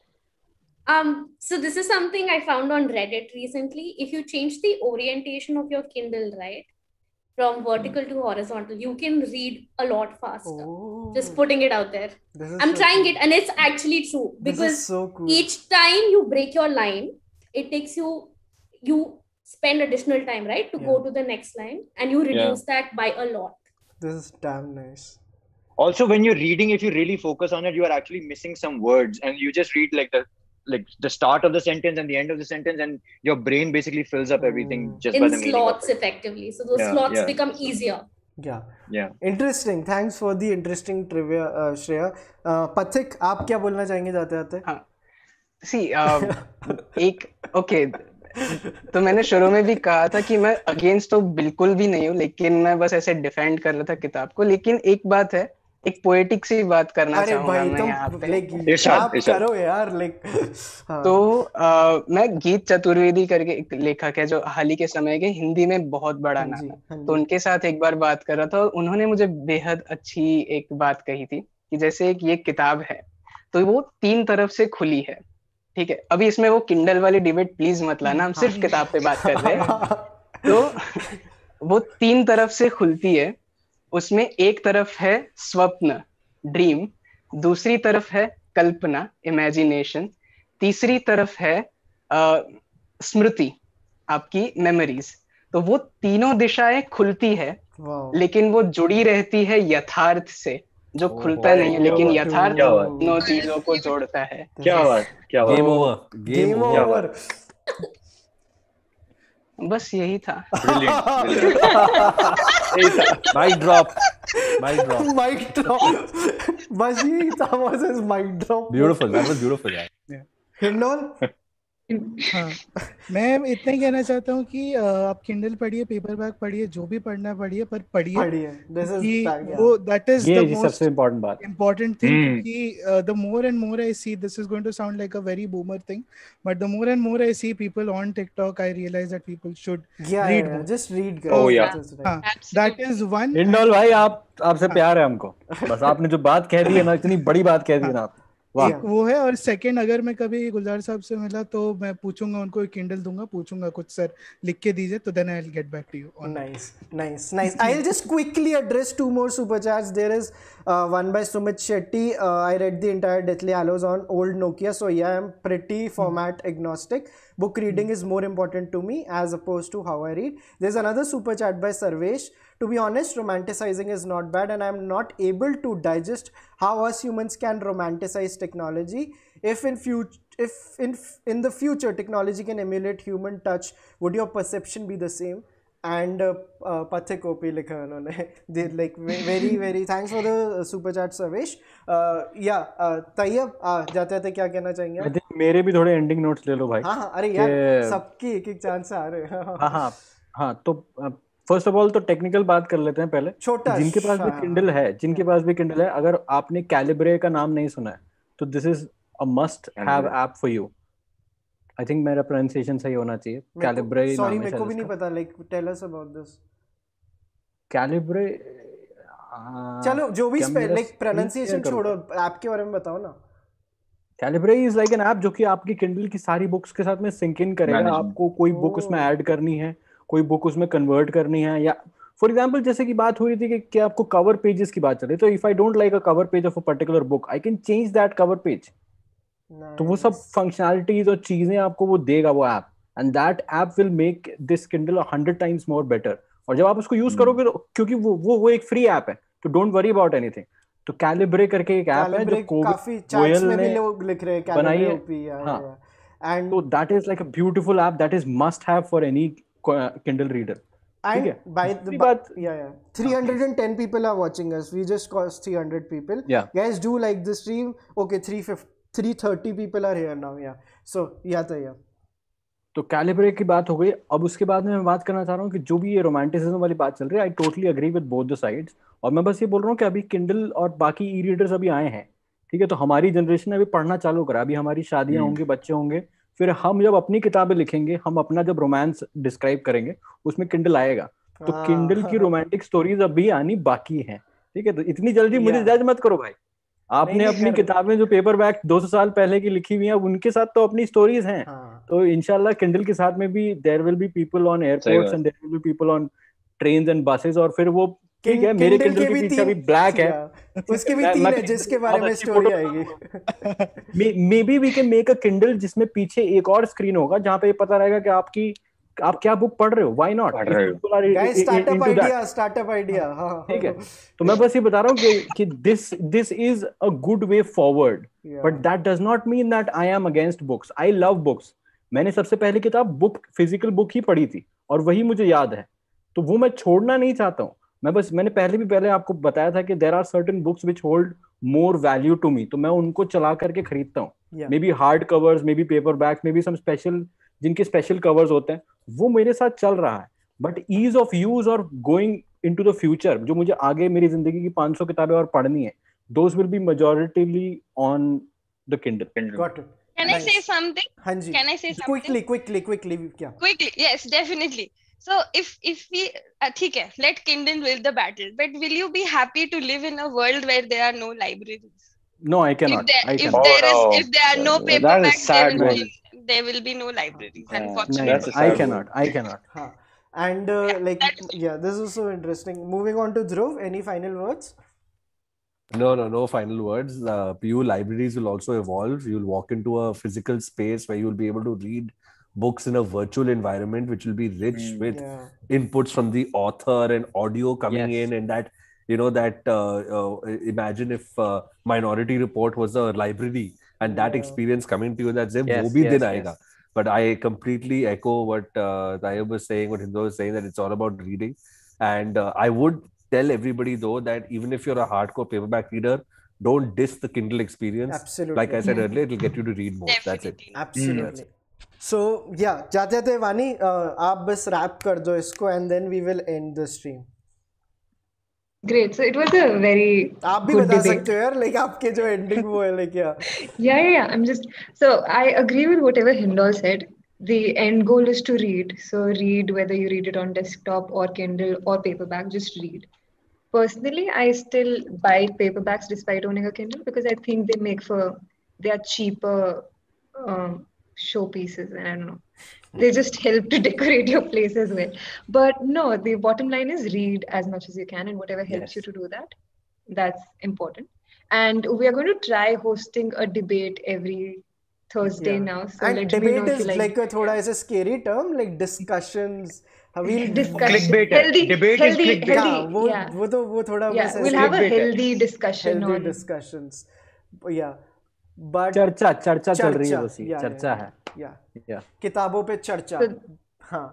So this is something I found on Reddit recently. If you change the orientation of your Kindle, right, from vertical to horizontal, you can read a lot faster. Oh. Just putting it out there. I'm trying it, and it's actually true, because so cool. Each time you break your line, it takes you spend additional time, right, to go to the next line, and you reduce that by a lot. This is damn nice. Also, when you're reading, if you really focus on it, you are actually missing some words, and you just read like the start of the sentence and the end of the sentence, and your brain basically fills up everything just by the meaning slots of it. effectively. So those slots become easier. Yeah. Interesting. Thanks for the interesting trivia, Shreya. Pathik, आप क्या बोलना चाहेंगे जाते-जाते? हाँ. See, तो मैंने शुरू में भी कहा था कि मैं अगेंस्ट तो बिल्कुल भी नहीं हूँ, लेकिन मैं बस ऐसे डिफेंड कर रहा था किताब को. लेकिन एक बात है, एक पोएटिक सी बात करना चाहूंगा मैं यहाँ पे. आप करो यार, तो मैं गीत चतुर्वेदी करके एक लेखक है जो हाल ही के समय के हिंदी में बहुत बड़ा नाम है, तो उनके साथ एक बार बात कर रहा था. उन्होंने मुझे बेहद अच्छी एक बात कही थी कि जैसे एक ये किताब है तो वो 3 तरफ से खुली है, ठीक है. अभी इसमें वो किंडल वाली डिबेट प्लीज मत लाना, हम सिर्फ किताब पे बात कर रहे हैं. तो वो 3 तरफ से खुलती है. उसमें एक तरफ है स्वप्न, ड्रीम, दूसरी तरफ है कल्पना, इमेजिनेशन, तीसरी तरफ है स्मृति, आपकी मेमोरीज. तो वो तीनों दिशाएं खुलती है, लेकिन वो जुड़ी रहती है यथार्थ से, जो खुलता नहीं है, लेकिन यथार्थ दोनों चीजों को जोड़ता है. क्या बात. Game over. बस यही था. Mic drop. बस यही था. Was his mic drop? Beautiful. That was beautiful. Yeah. Hindol? हाँ, मैं इतना ही कहना चाहता हूँ कि आप किंडल पढ़िए, पेपरबैक पढ़िए, जो भी पढ़ना है पढ़िए, पर पढ़िए, पढ़िए, दिस इज क्योंकि वो दैट इज ये द सबसे मोस्ट इम्पोर्टेंट बात। important thing, क्योंकि the more and more I see, this is going to sound like a very boomer thing, but the more and more I see people on TikTok, I realize that people should read more. just read, guys. Oh, yeah. That is right. हाँ, that is one. Hindol भाई, आपसे प्यार है हमको, बस आपने जो बात कह दी है ना, इतनी बड़ी बात कह दी है ना आप, वाह। एक वो है, और सेकंड, अगर मैं कभी गुलजार साहब से मिला तो मैं पूछूंगा उनको, एक किंडल दूंगा, पूछूंगा कुछ सर लिख के दीजिए, तो then I will get back to you. Nice. I'll just quickly address two more super chats. There is one by Sumit Shetty. I read the entire Deathly Hallows on old Nokia, so yeah, I'm pretty format agnostic. Book reading is more important to me as opposed to how I read. There's another super chat by Sarvesh. To be honest, romanticizing is not bad, and I'm not able to digest how us humans can romanticize technology. If in the future technology can emulate human touch, would your perception be the same? And Pathik OP likha unhone. They like very thanks for the super chat, Sarvesh. Tayyab, जाते क्या कहना चाहेंगे? I think मेरे भी थोड़े ending notes ले लो भाई। हाँ, अरे यार, सबकी एक चांस आ रहे हैं। हाँ, तो फर्स्ट ऑफ ऑल तो टेक्निकल बात कर लेते हैं पहले। छोटा, जिनके पास भी किंडल है, अगर आपने कैलिब्रे का नाम नहीं सुना है, तो this is a must have app for you. I think मेरा प्रोनाउंसिएशन सही होना चाहिए। कैलिब्रे, सॉरी मेरे को भी नहीं पता, like tell us about this. Calibre, चलो जो भी लाइक प्रोनाउंसिएशन छोड़ो, ऐप के बारे में बताओ ना। Calibre is like an app जो कि आपकी किंडल की सारी बुक्स के साथ में सिंक इन करेगा। आपको कोई बुक उसमें ऐड करनी है, कोई बुक उसमें कन्वर्ट करनी है, या फॉर एग्जांपल जैसे कि बात हो रही थी कि आपको कवर पेजेस की बात चल रही है, तो if I don't like a cover page of a particular book, I can change that cover page. तो वो सब फंक्शनैलिटीज और चीजें आपको वो देगा वो app, and that app will make this Kindle 100 times more better. और जब आप उसको यूज करोगे, क्योंकि वो एक फ्री ऐप है, तो डोंट वरी अबाउट एनीथिंग। तो कैलिब्रे करके एक ऐप है जो काफी चैट्स में भी लोग लिख रहे हैं कैलिब्रे ओपी। हाँ, and so that is like a beautiful app that is must have for any Kindle reader. And by the 310 people are watching us. We just crossed 300 people. Yeah, guys, do like the stream. Okay, 330 people are here now. Yeah, so तो कैलिब्रे की बात हो गई। अब उसके बाद में मैं बात करना चाह रहा हूँ कि जो भी ये रोमांटिसिज्म वाली बात चल रही है, I totally agree with both the sides. और मैं बस ये बोल रहा हूँ कि अभी किंडल और बाकी ई रीडर्स अभी आए हैं, ठीक है, तो हमारी जनरेशन ने अभी पढ़ना चालू करा, अभी हमारी शादियां होंगी, बच्चे होंगे, फिर हम जब अपनी किताबें लिखेंगे, हम अपना जब रोमांस डिस्क्राइब करेंगे, उसमें किंडल आएगा। तो किंडल की रोमांटिक स्टोरीज अभी आनी बाकी हैं, ठीक है। तो इतनी जल्दी मुझे जज मत करो भाई। आपने अपनी किताबें जो पेपरबैक 200 साल पहले की लिखी हुई हैं, उनके साथ तो अपनी स्टोरीज हैं। तो इंशाल्लाह किंडल के साथ में भी there will be people on airports and there will be people on trains and buses. और फिर वो ठीक है, मेरे किंडल के पीछे भी ब्लैक है, उसके भी 3 है जिसके बारे में स्टोरी आएगी। Maybe we can make a Kindle जिसमें पीछे एक और स्क्रीन होगा, जहां पे पता रहेगा कि आप क्या बुक पढ़ रहे हो, व्हाई नॉट। Startup idea. ठीक है, तो मैं बस ये बता रहा हूँ कि this is a good way forward, but that does not mean that I am against books. I love books. मैंने सबसे पहली किताब फिजिकल बुक ही पढ़ी थी, और वही मुझे याद है, तो वो मैं छोड़ना नहीं चाहता हूँ। मैंने पहले आपको बताया था कि there are certain books which hold more value to me, तो मैं उनको चला करके खरीदता हूँ। May be hard covers, may be paperbacks, may be some special, जिनके स्पेशल कवर्स होते हैं, वो मेरे साथ चल रहा है। बट ईज ऑफ यूज और गोइंग इनटू द फ्यूचर, जो मुझे आगे मेरी जिंदगी की 500 किताबें और पढ़नी है, those will be majoritily on the Kindle. Got it. Can I say something? हाँ जी, Can I say something? Quickly, क्या? Quickly, yes, definitely. So if we ठीक है, let Kindle win the battle, but will you be happy to live in a world where there are no libraries? No, I cannot. If there are no paperbacks, there will be no libraries. Unfortunately, I cannot. And this is so interesting. Moving on to Dhruv, any final words? No final words. PU libraries will also evolve. You'll walk into a physical space where you'll be able to read books in a virtual environment, which will be rich with inputs from the author and audio coming in, and that, imagine if Minority Report was a library, and that experience coming to you, that's wo bhi din aayega. But I completely echo what Tayyab was saying, what Hindu was saying, that it's all about reading. And I would tell everybody though that even if you're a hardcore paperback reader, don't diss the Kindle experience. Absolutely. Like I said earlier, it'll get you to read more. Definitely. That's it. Absolutely. So yeah, जाते जाते वानी आप बस rap कर दो इसको and then we will end the stream. Great. So it was a very आप भी good बता debate. सकते हो यार, like आपके जो ending वो है like Yeah. I'm just so I agree with whatever Hindol said. The end goal is to read. So read whether you read it on desktop or Kindle or paperback. Just read. Personally, I still buy paperbacks despite owning a Kindle because I think they are cheaper showpieces, and I don't know, they just help to decorate your place as well. But no, the bottom line is read as much as you can, and whatever helps you to do that, that's important. And we are going to try hosting a debate every Thursday now. So and let me debate know if is you like a thoda is a scary term, like discussions. discussion. Clickbait है. Healthy, Debate is healthy, clickbait. healthy. हाँ, वो थोड़ा Yeah, बस we'll ऐसे have a clickbait है. healthy discussion healthy on discussions. Yeah, but चर्चा चल रही है बस, yeah, चर्चा है. Yeah. किताबों पे चर्चा. हाँ.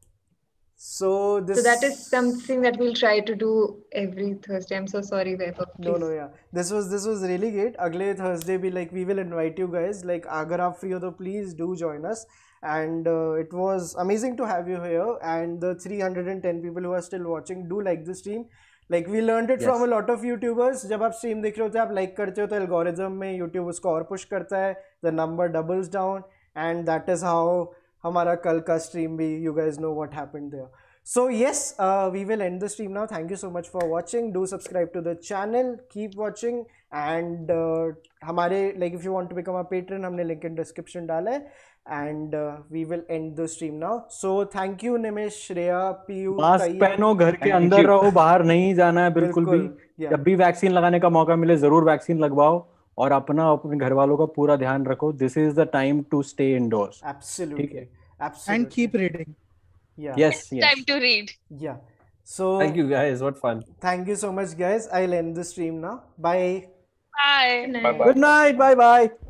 So that is something that we'll try to do every Thursday. I'm so sorry, Vaibhav. No, yeah. This was really great. अगले Thursday भी like we will invite you guys. Like अगर आप free हो तो please do join us. And it was amazing to have you here. And the 310 people who are still watching, do like the stream. Like we learned it from a lot of YouTubers. जब आप stream देख रहे होते हैं, आप like करते हो तो algorithm में YouTube उसको और push करता है. The number doubles down. And that is how हमारा कल का stream भी, you guys know what happened there. So yes, we will end the stream now. Thank you so much for watching. Do subscribe to the channel. Keep watching. And हमारे like if you want to become a patron, हमने link in description डाला है. And we will end the stream now. So thank you Nimish, Shreya, Piyu. Mask पहनो, घर के अंदर रहो, बाहर नहीं जाना है बिल्कुल भी. जब भी वैक्सीन लगाने का मौका मिले जरूर वैक्सीन लगवाओ और अपने घर वालों का पूरा ध्यान रखो. This is the time to stay indoors. Absolutely. And keep reading. Yeah. Yes. Time to read. Yeah. So thank you guys. What fun. Thank you so much guys. I'll end the stream now. Bye. Bye. Good night. Bye bye.